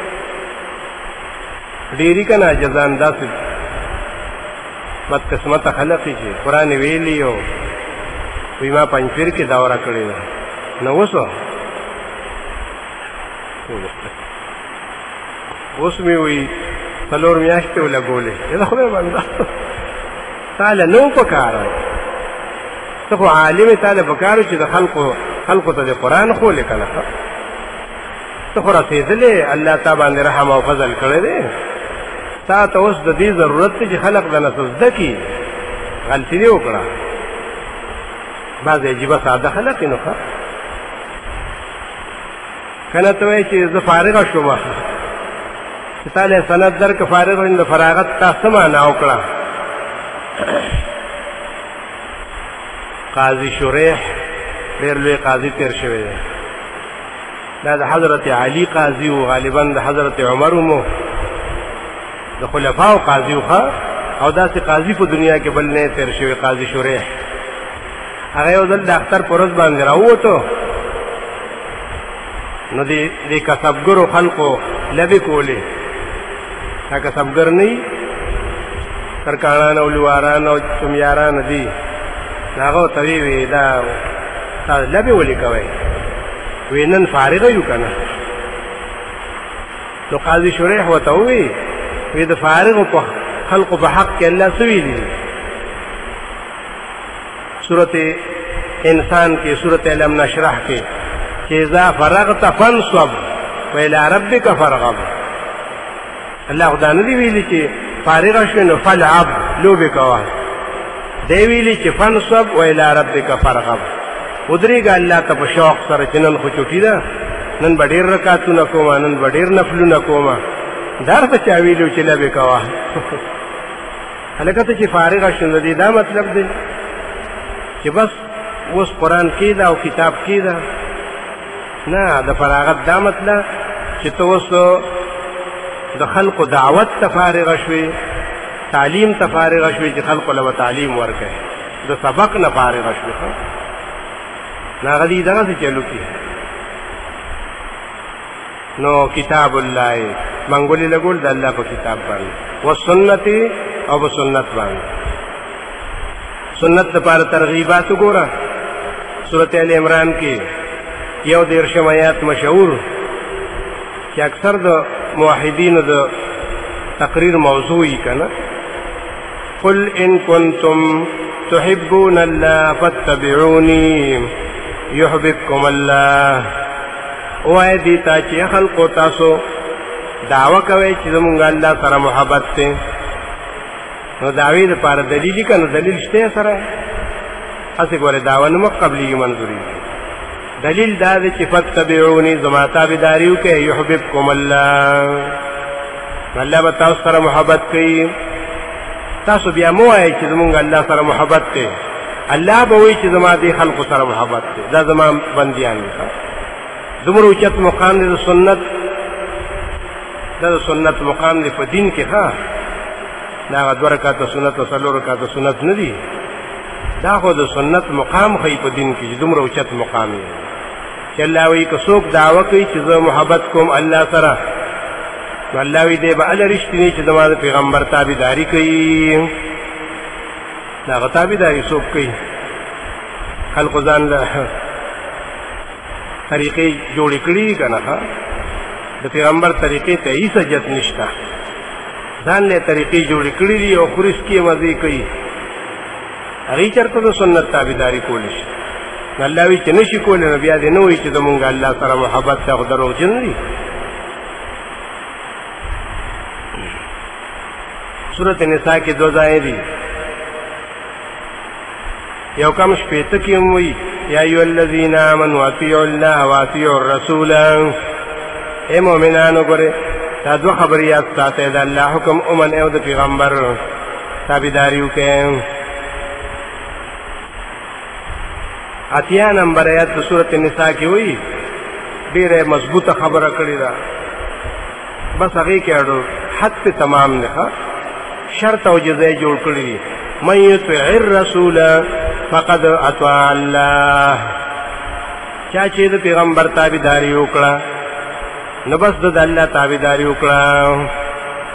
ډېري که نه عاجزان داسې بدقسمته خلق چې قرآن ویلی او وی ما پنځپیر کې دوره کړې ده نو اوسو اوس مې وی څلور میاشتې ولګولې دا خو باندې تعالی نو پکاره ته خو عالم تعالی پکاره چې د خلقو خلقو ته د قرآن خو لیکنه ته خو رسېدلې الله تعالی باندې رحم او فضل کړی دی تا ته اوس د دې ضرورت چې خلق د نسل زده کي غلطي دی وکړه بعض عجیب ساده خلق نو ښه کله ته وایي چې زه فارغ شوم چې تعالی سند درک فارغ د فراغت تاسو معنا وکړه قاضي شریح ډېر لوی قاضي تیر شوی دی دا د حضرت علي قاضي و غالبا د حضرت عمر مو د خلفاو قاضي وخه او داسې قاضي په دنیا کې بل نه تیر شوی قاضي شریح هغه یو ځل د اختر پر ورځ باندې راووتو نو دې دې کسبګرو خلقو لبې کولې دا کسبګر نه وي ترکاڼان او لواران او چمیاران دي هغه ته وی دا تاسو لبې ولې کوئ وی نن فارغ یو کنه نو قاضي شریح ورته وی وی د فارغ په خلقو په حق کې الله سوي دي سورته انسان کې سورته علم نشرح کې چې اذا فرغت فانصب والى ربك فارغب الله خدای نه دی ویلي چې فارغ شې نو فلعب لوبه کوه دی ویلي چې فانصب والى ربك فارغب ودرېګه الله ته په شوق سره چې نن خو چوټي ده نن به ډېر رکعتونه کوم نن به ډېر نفلونه کوم دار ته چا ویلو چې لبه کوه هلکه ته چې فارغ شې نو دا مطلب دی چې بس اوس قرآن کې دا او کتاب کې دا نه د فراغت دا مطلب چې ته اوس د خلقو دعوت ته فارغ شوې تعلیم ته فارغ شوې چې خلقو له تعلیم ورکړي د سبق نه فارغ شوې نه غدي دغه څه چلو کې نو کتاب الله منګولې لګول د الله په کتاب باندې او سنت او په سنت باندې سنت لپاره ترغیبات وګوره سورۃ ال عمران کې یو دیرشم آیات مشهور چې اکثر د موحدین د تقریر موضوعي کنه قل ان کنتم تحبون الله فاتبعوني يحببكم الله وای دي تا چې خلق تاسو دعوه کوي چې زمونږ الله سره محبت ده نو دعوی لپاره دلیل کنه دلیل شته سره اسی ګوره دعوه نو قبلي منظوري دلیل دا دی چې فتبعوني زما تابعداریو کې يحببكم الله الله به تاسو سره محبت کوي تاسو بیا مو وایئ چې زمونږ الله سره محبت دی الله به وایي چې زما دې خلقو سره محبت دی دا زما بندیان دي دومره اوچت مقام دی د سنت دا د سنت مقام دی په دین کې ها دا دوه رکعاته سنت او څلور رکعاته سنت نه دي دا خو د سنت مقام خې په دین کې دومره اوچت مقام دی چې الله وی که څوک دعوه کوي چې زه محبت کوم الله سره نو الله وی دې به ال رښتینی چې زموږ پیغمبر تابعداري کوي دا تابعداري څوک کوي خلق ځان له طریقې جوړې کړې کنه د پیغمبر طریقې ته هیڅ جت نشته ځان له طریقې جوړې کړې دي او خورس کې مزي کوي هغه چرته د سنت تابعداري کولی شي الله وی چې نشي کولای نو بیا دې نه وي چې زمونږ الله سره محبت ته دروغجن دي سورۃ النساء کې دو ځای دي یو کم شپېته کې وي یا ایها الذین آمنوا اطیعوا الله واطیعوا الرسول اے مؤمنانو ګوره دا دوه خبرې یاد ساتئ د الله حکم اومن او د پیغمبر تابعداري وکړئ اتیا نمبر آیات د سورۃ النساء کې وایي ډېره مضبوطه خبره کړې ده بس هغه کې اړو حد په تمام نه شرط او جزای جوړ کړی دي من یطع الرسول فقد اطاع الله چا چې د پیغمبر تابعداري وکړه نو بس د الله تابعداري وکړه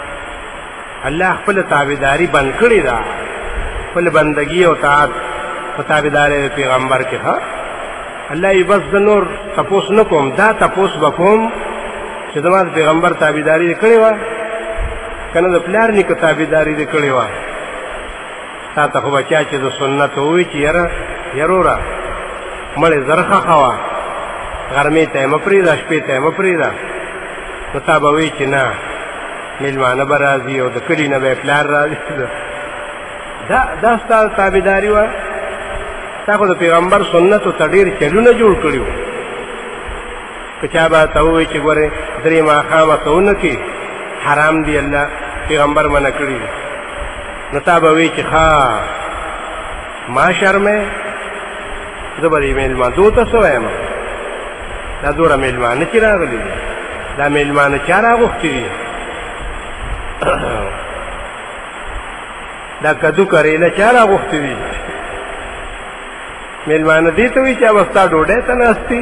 الله خپل تابعداري بند کړی ده خپل بندگی او طاعت په تابعدارۍ پیغمبر کې ها الله یې بس د نور تپوس نه کوم دا تپوس وکوم چې زما د پیغمبر تابعداري کړې وه کنه د پلار نیکه تابعداري دې کړې وه تا ته خو بچا چې د سنت ووایي چې یاره یروره مړې زرخه خوا غرمې ته یې مه پرېږده شپې ته یې مه پرېږده نو تا به وایي چې نه میلمانه به راځي او د کلي نه به یې پلار راځي دا دا ستا تابعداري وه تا خو د پیغمبر سنتو ته ډېر چلونه جوړ کړي وو که چا به ته ووایي چې ګورې درې ماښامه ته ونه کړي حرام دی الله پیغمبر منع کړي نو تا به وایي چې ښه ما شرمې زه به دې میلمانو ته څه وایم دا دومره میلمانه چې راغلي دي دا میلمانه چا راغوښتي دي دا کدو کریله چا راغوښتي دي میلمانه دې ته وایي چې به ستا ډوډۍ ته ناست دي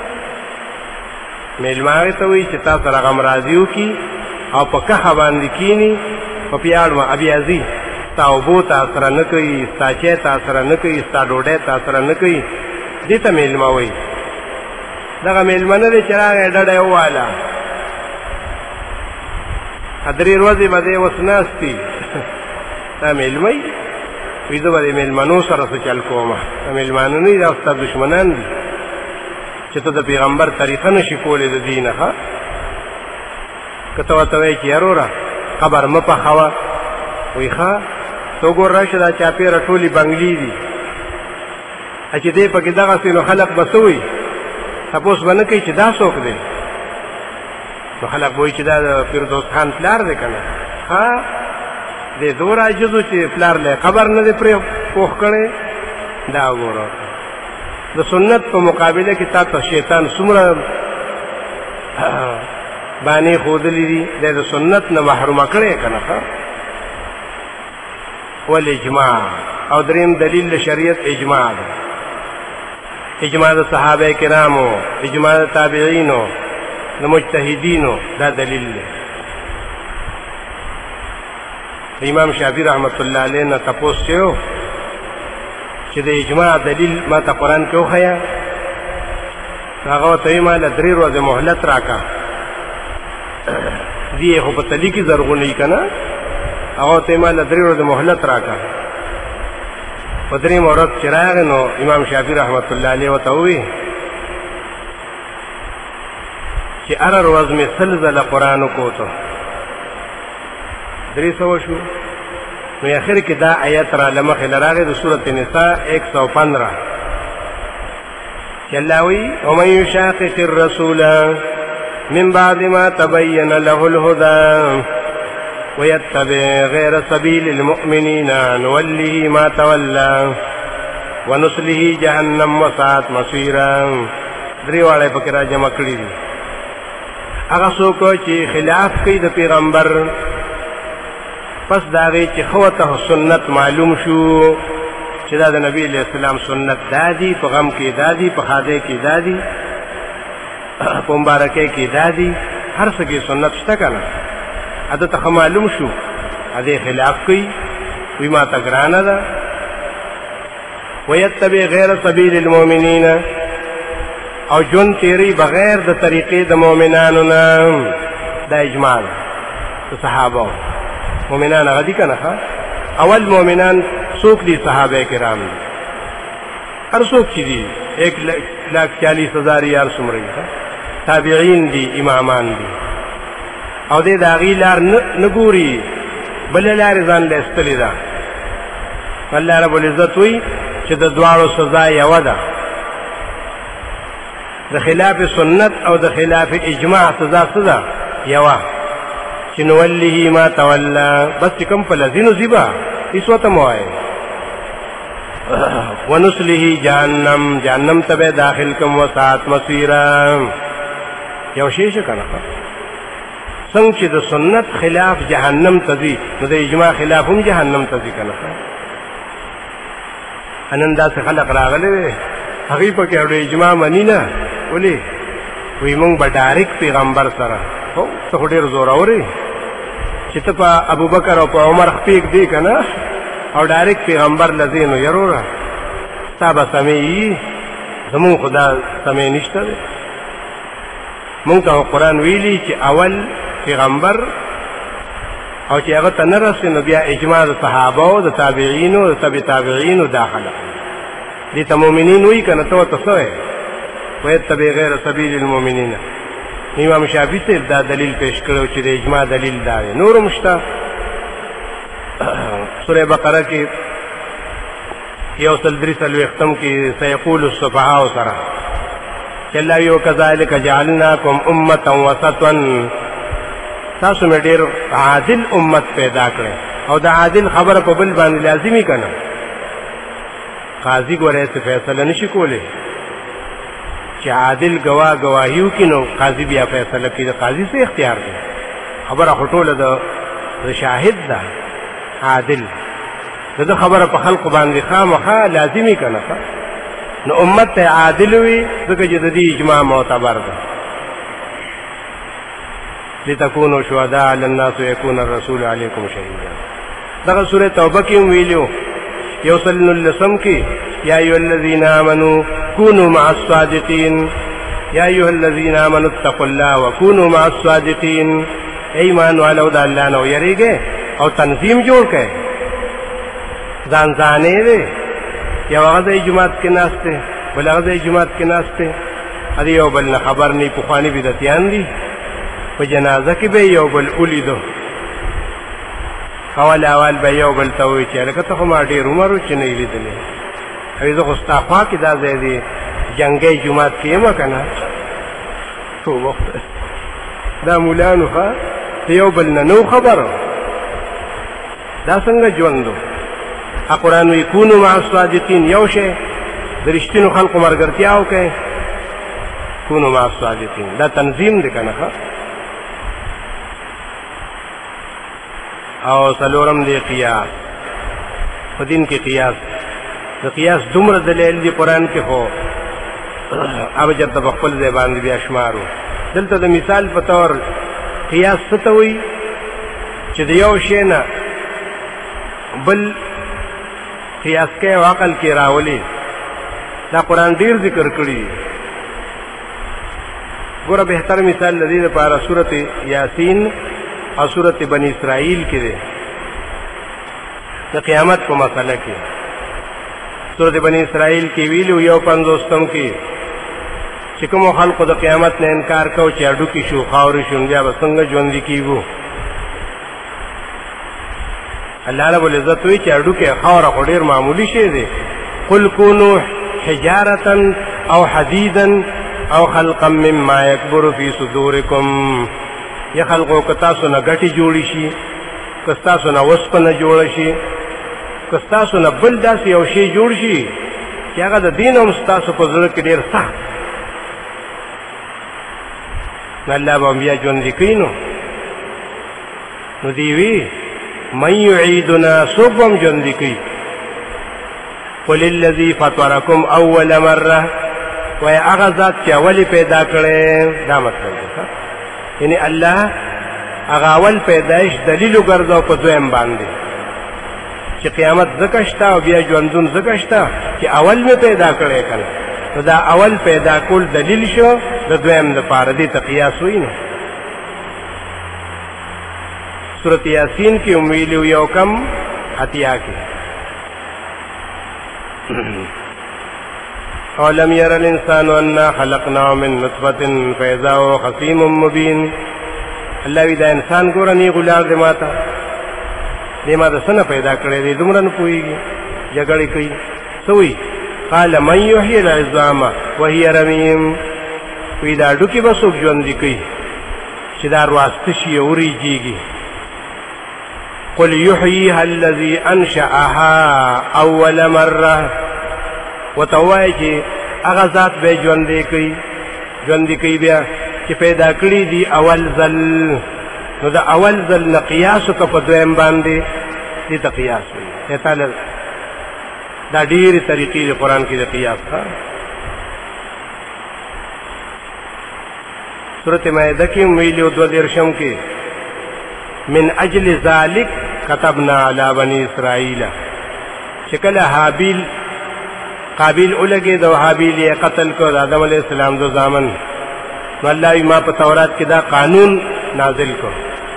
میلمانه ته وایي چې تا سره غمرازي وکړي او په کښه باندې کښېني په پیاړ بیا ځي ستا اوبو تا سره نه کوي ستا چای تا سره نه کوي ستا ډوډۍ تا سره نه کوي دې ته میلمه وایي دغه میلمه نه دی چې راغی ډډه یې وواله درې ورځې به دی اوس ناست دي دا میلمه یي وایي زه به د میلمنو سره څه چل کومه دا میلمانه نه دي دا ستا دشمنان دي چې ته د پیغمبر طریقه نشي کولی د دې نه ښه که ته ورته وایې چې یاروره قبر مه پخوه وایي ښه ته وګور راشه دا چاپېره ټولې بنګلې دي چې دی پکې دغسې نو خلق به څه وایي تپوس به نه کوي چې دا څوک دی نو خلق به وایي چې دا د فردوس خان پلار دی که نه ښه دی دومره عاجز و چې پلار له قبر نه دی پرې پوخ کړی دا وګوره د سنت په مقابله کې تا ته شیطان څومره بانې ښودلي دي دی د سنت نه محرومه کړی که نه ښه والاجماع او دریم دلیل د شریعت اجماع ده اجماع د صحابه کرامو اجماع د تابعینو د مجتهدینو دا دلیل دی امام شافعي رحمت الله علیه نه تپوس شوی چې د اجماع دلیل ما ته قرآن کې وښیه هغه ورته وایي ما له درې ورځې مهلت راکړه دي یې خو په تلي کې زرغونوي که نه هغه ورته وایي ما له درې ورځې مهلت راکړه په درېیمه ورځ چې راغی نو امام شافعي رحمت الله علیه ورته ووایي چې هره ورځ مې سل ځله قرآن وکوتو درې سوه شو نو اخر کې دا آیت را لمخې له راغی د سورة نساء ایک سو پندرہ چې الله وایي ومن یشاقق الرسول من بعد ما تبین له الهدى ويتبع غير سبيل المؤمنين نوله ما تولى ونصله جهنم وساءت مصيرا درې واړه پکې را جمع کړي دي هغه څوک چې خلاف کوي د پیغمبر پس دا غي چې خوته سنت معلوم شو چې دا د نبی علیہ السلام سنت دادی په غم کې دادی په خاده کې دادی په مبارکه کې دادی هر څه کې سنت شته کنه عادت ته معلوم شو اده خلاف کوي وی ما ته ګرانه ده ويتبع غیر سبیل المؤمنین او جون تیری بغیر د طریقې د مؤمنانو نه دا اجماع ده صحابه مؤمنان هغه دي که نه اول مؤمنان څوک دي صحابه کرام دي هر څوک چې دي ایک لاکھ چالیس هزار یار څومره دي تابعین دي امامان دي او دې د هغې لار نه ګوري بله لارې ځان له ایستلې ده الله رب العزت وایي چې د دواړو سزا یوه ده د خلاف سنت او د خلاف اجماع سزا څه ده یوه چې نوله ما تولا بس چې کوم په لذینو زیبا هیڅ ورته مه وایې ونصله جهنم جهنم ته به داخل کم وساعت مصیرا یو شی شه که نه څنګه چې د سنت خلاف جهنم ته ځي نو د اجماع خلاف هم جهنم ته ځي که نه نن داسې خلق راغلی دی هغوی پکې اړو اجماع مني نه ولې وایي موږ به ډایرکټ پیغمبر سره هو ته خو ډېر زورور یې چې ته په ابوبکر او په عمر خپې ږدې که نه او ډایرکټ پیغمبر له ځې نو یروره ستا به سمې زمون خدا سمې نشته دی. مونږ ته قرآن ویلي چې اول پیغمبر او چې هغه ته نه رسې نو بیا اجماع د صحابو د تابعینو د تبع تابعینو داخله دي ته مؤمنین وایي که نه ته ورته څه وایې ویتبع غیر سبیل المؤمنین. امام شافعي صاحب دا دلیل پیش کړو چې د اجماع دلیل دا دی. نور هم شته. سوره بقره کې یو سل درې څلوېښتم کې سیقول السفهاء سره چې الله وایي وکذلک جعلناکم امة وسطا، تاسو مې ډېر عادل امت پیدا کړی او د عادل خبره په بل باندې لازمي که نه. قاضي ګوره څه فیصله نشي کولی چې عادل گواه گواهی وکړي نو قاضي بیا فیصله کوي. د قاضي څه اختیار دی؟ خبره خو ټوله د شاهد ده. عادل د ده خبره په خلقو باندې خامخا لازمي که نه. نو امت ته عادل وي ځکه چې د دې اجماع معتبر ده. لتكونوا شهداء على الناس ويكون الرسول عليكم شهيدا. دغه سوره توبه کې ویلو یو سل نلسم کې یا ایها الذين امنوا كونوا مع الصادقين، یا ایها الذين امنوا اتقوا الله وكونوا مع الصادقين. ایمان والو د الله نو یریږي او تنظیم جوړ کړي. ځان ځانې دی یو هغه د جماعت کې ناسته بل هغه د جماعت کې ناسته هدي یو بل نه خبر نه پخواني بدعتیان دي. په جنازه کې به یو بل ولیدو اول اول به یو بل ته وایي چې لکه ته خو ما ډېر عمر و چې نه یې لیدلی. هغې زه خو ستا خوا کې دا ځای دی جنګی جومات کې یم که نه. توبه خدای دا مولانو ښه د یو بل نه نو خبر دا څنګه ژوند و. قرآن وایي کونو مع الصادقین. یو شی د رښتینو خلقو ملګرتیا وکړئ. کونو مع الصادقین دا تنظیم دی که نه ښه. او څلورم دی قیاس. په دین کې قیاس د قیاس دومره دلیل دی قرآن کې خو هغه چېرته په خپل ځای باندې بیا شمارو. دلته د مثال په طور قیاس څه ته وایي چې د یو شی نه بل قیاس کوي او عقل کې راولي. دا قرآن ډېر ذکر کړي. ګوره بهتر مثال د دې لپاره سورت یاسین او سورت بنی اسرائیل کې دی د قیامت په مسله کې. سورت بنی اسرائیل کې ویلو یو پنځوستم کې چې کومو خلقو د قیامت نه انکار کو چې هډوکي شو خاورې شو بیا به څنګه ژوندي کېږو. الله رب العزت وایي چې هډوکي خاوره خو ډېر معمولي شی دی. قل کونوا حجارة او حدیدا او خلقا مما یکبر فی صدورکم. یا خلقو که تاسو نه ګټې جوړې شي، که ستاسو نه وسپنه جوړه شي، که ستاسو نه بل داسې یو شی جوړ شي چې هغه د دین هم ستاسو په زړه کې ډېر سخت نو الله به بیا ژوندي کوي. نو نو دی وی من یعیدنا څوک به هم ژوندي کوي. قل الذي فطرکم اول مره وایي هغه ذات چې اولې پیدا کړی. دا مطلب دی یعنی الله هغه اول پیدایش دلیل وګرځاو په دویم باندې چې قیامت ځکه شته او بیا ژوندون ځکه شته چې اول مې پیدا کړی که نه. نو دا اول پیدا کول دلیل شو د دویم دپاره. دې ته قیاس وایي. نو سورت یاسین کې هم ویلي یو کم اتیا کې اولم ير الانسان انا خلقناه من نطفه فاذا هو خصيم مبين. الله وی دا انسان ګوره نی غلار دې ماته دې ماته څنګه پیدا کړی دی دومره نه پوهېږي جګړې کوي. څه وایي قال من يحيي العظام وهي رميم. وی دا هډوکي به څوک ژوندي کوي چې دا رواسته شي او وریجېږي. قل يحييها الذي انشأها اول مره. ورته ووایي چې هغه ذات به یې ژوندی کوي ژوندي کوي بیا چې پیدا کړي دي اول ځل. نو د اول ځل نه قیاس وکړه په دویم باندې. دې ته قیاس وایي. تعالی دا ډېرې طریقې د قرآن کې د قیاس ښه. سورت مائده کې هم ویلي دوه دېرشم کې من اجل ذلک كتبنا على بني اسرائیل چې کله حابیل قابیل اولګي د حابیل یې قتل کو د آدم علیہ السلام دو زامن. نو الله ما په تورات کې دا قانون نازل کو،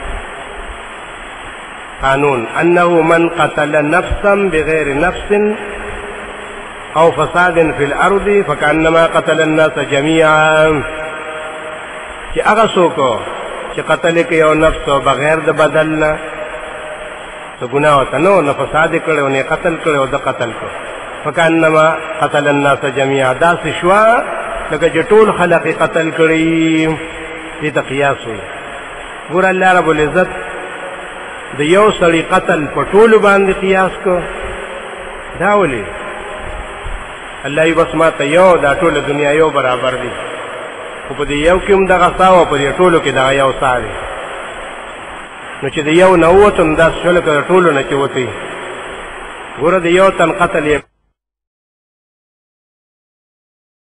قانون انه من قتل نفسا بغیر نفس او فساد فی الارض فکانما قتل الناس جميعا، چې هغه څوک چې قتل کوي یو نفس بغیر د بدل نه څه ګناه وته نو نه فساد کړو نه قتل کړو د قتل کو، فکانما قتل الناس جميعا، دا شوا لکه چې ټول خلق قتل کړي. دې ته قیاس وي. ګور الله رب العزت د یو سړي قتل په ټولو باندې قیاس کو، دا ولي الله یې بس ما ته یو دا ټول دنیا یو برابر دي، خو په دې یو کې هم دغه ساوه په دې ټولو کې دغه یو سا دی. نو چې د یو نه ووتو نو داسې شول که د ټولو نه چې وتی. ګوره د یو تن قتل یې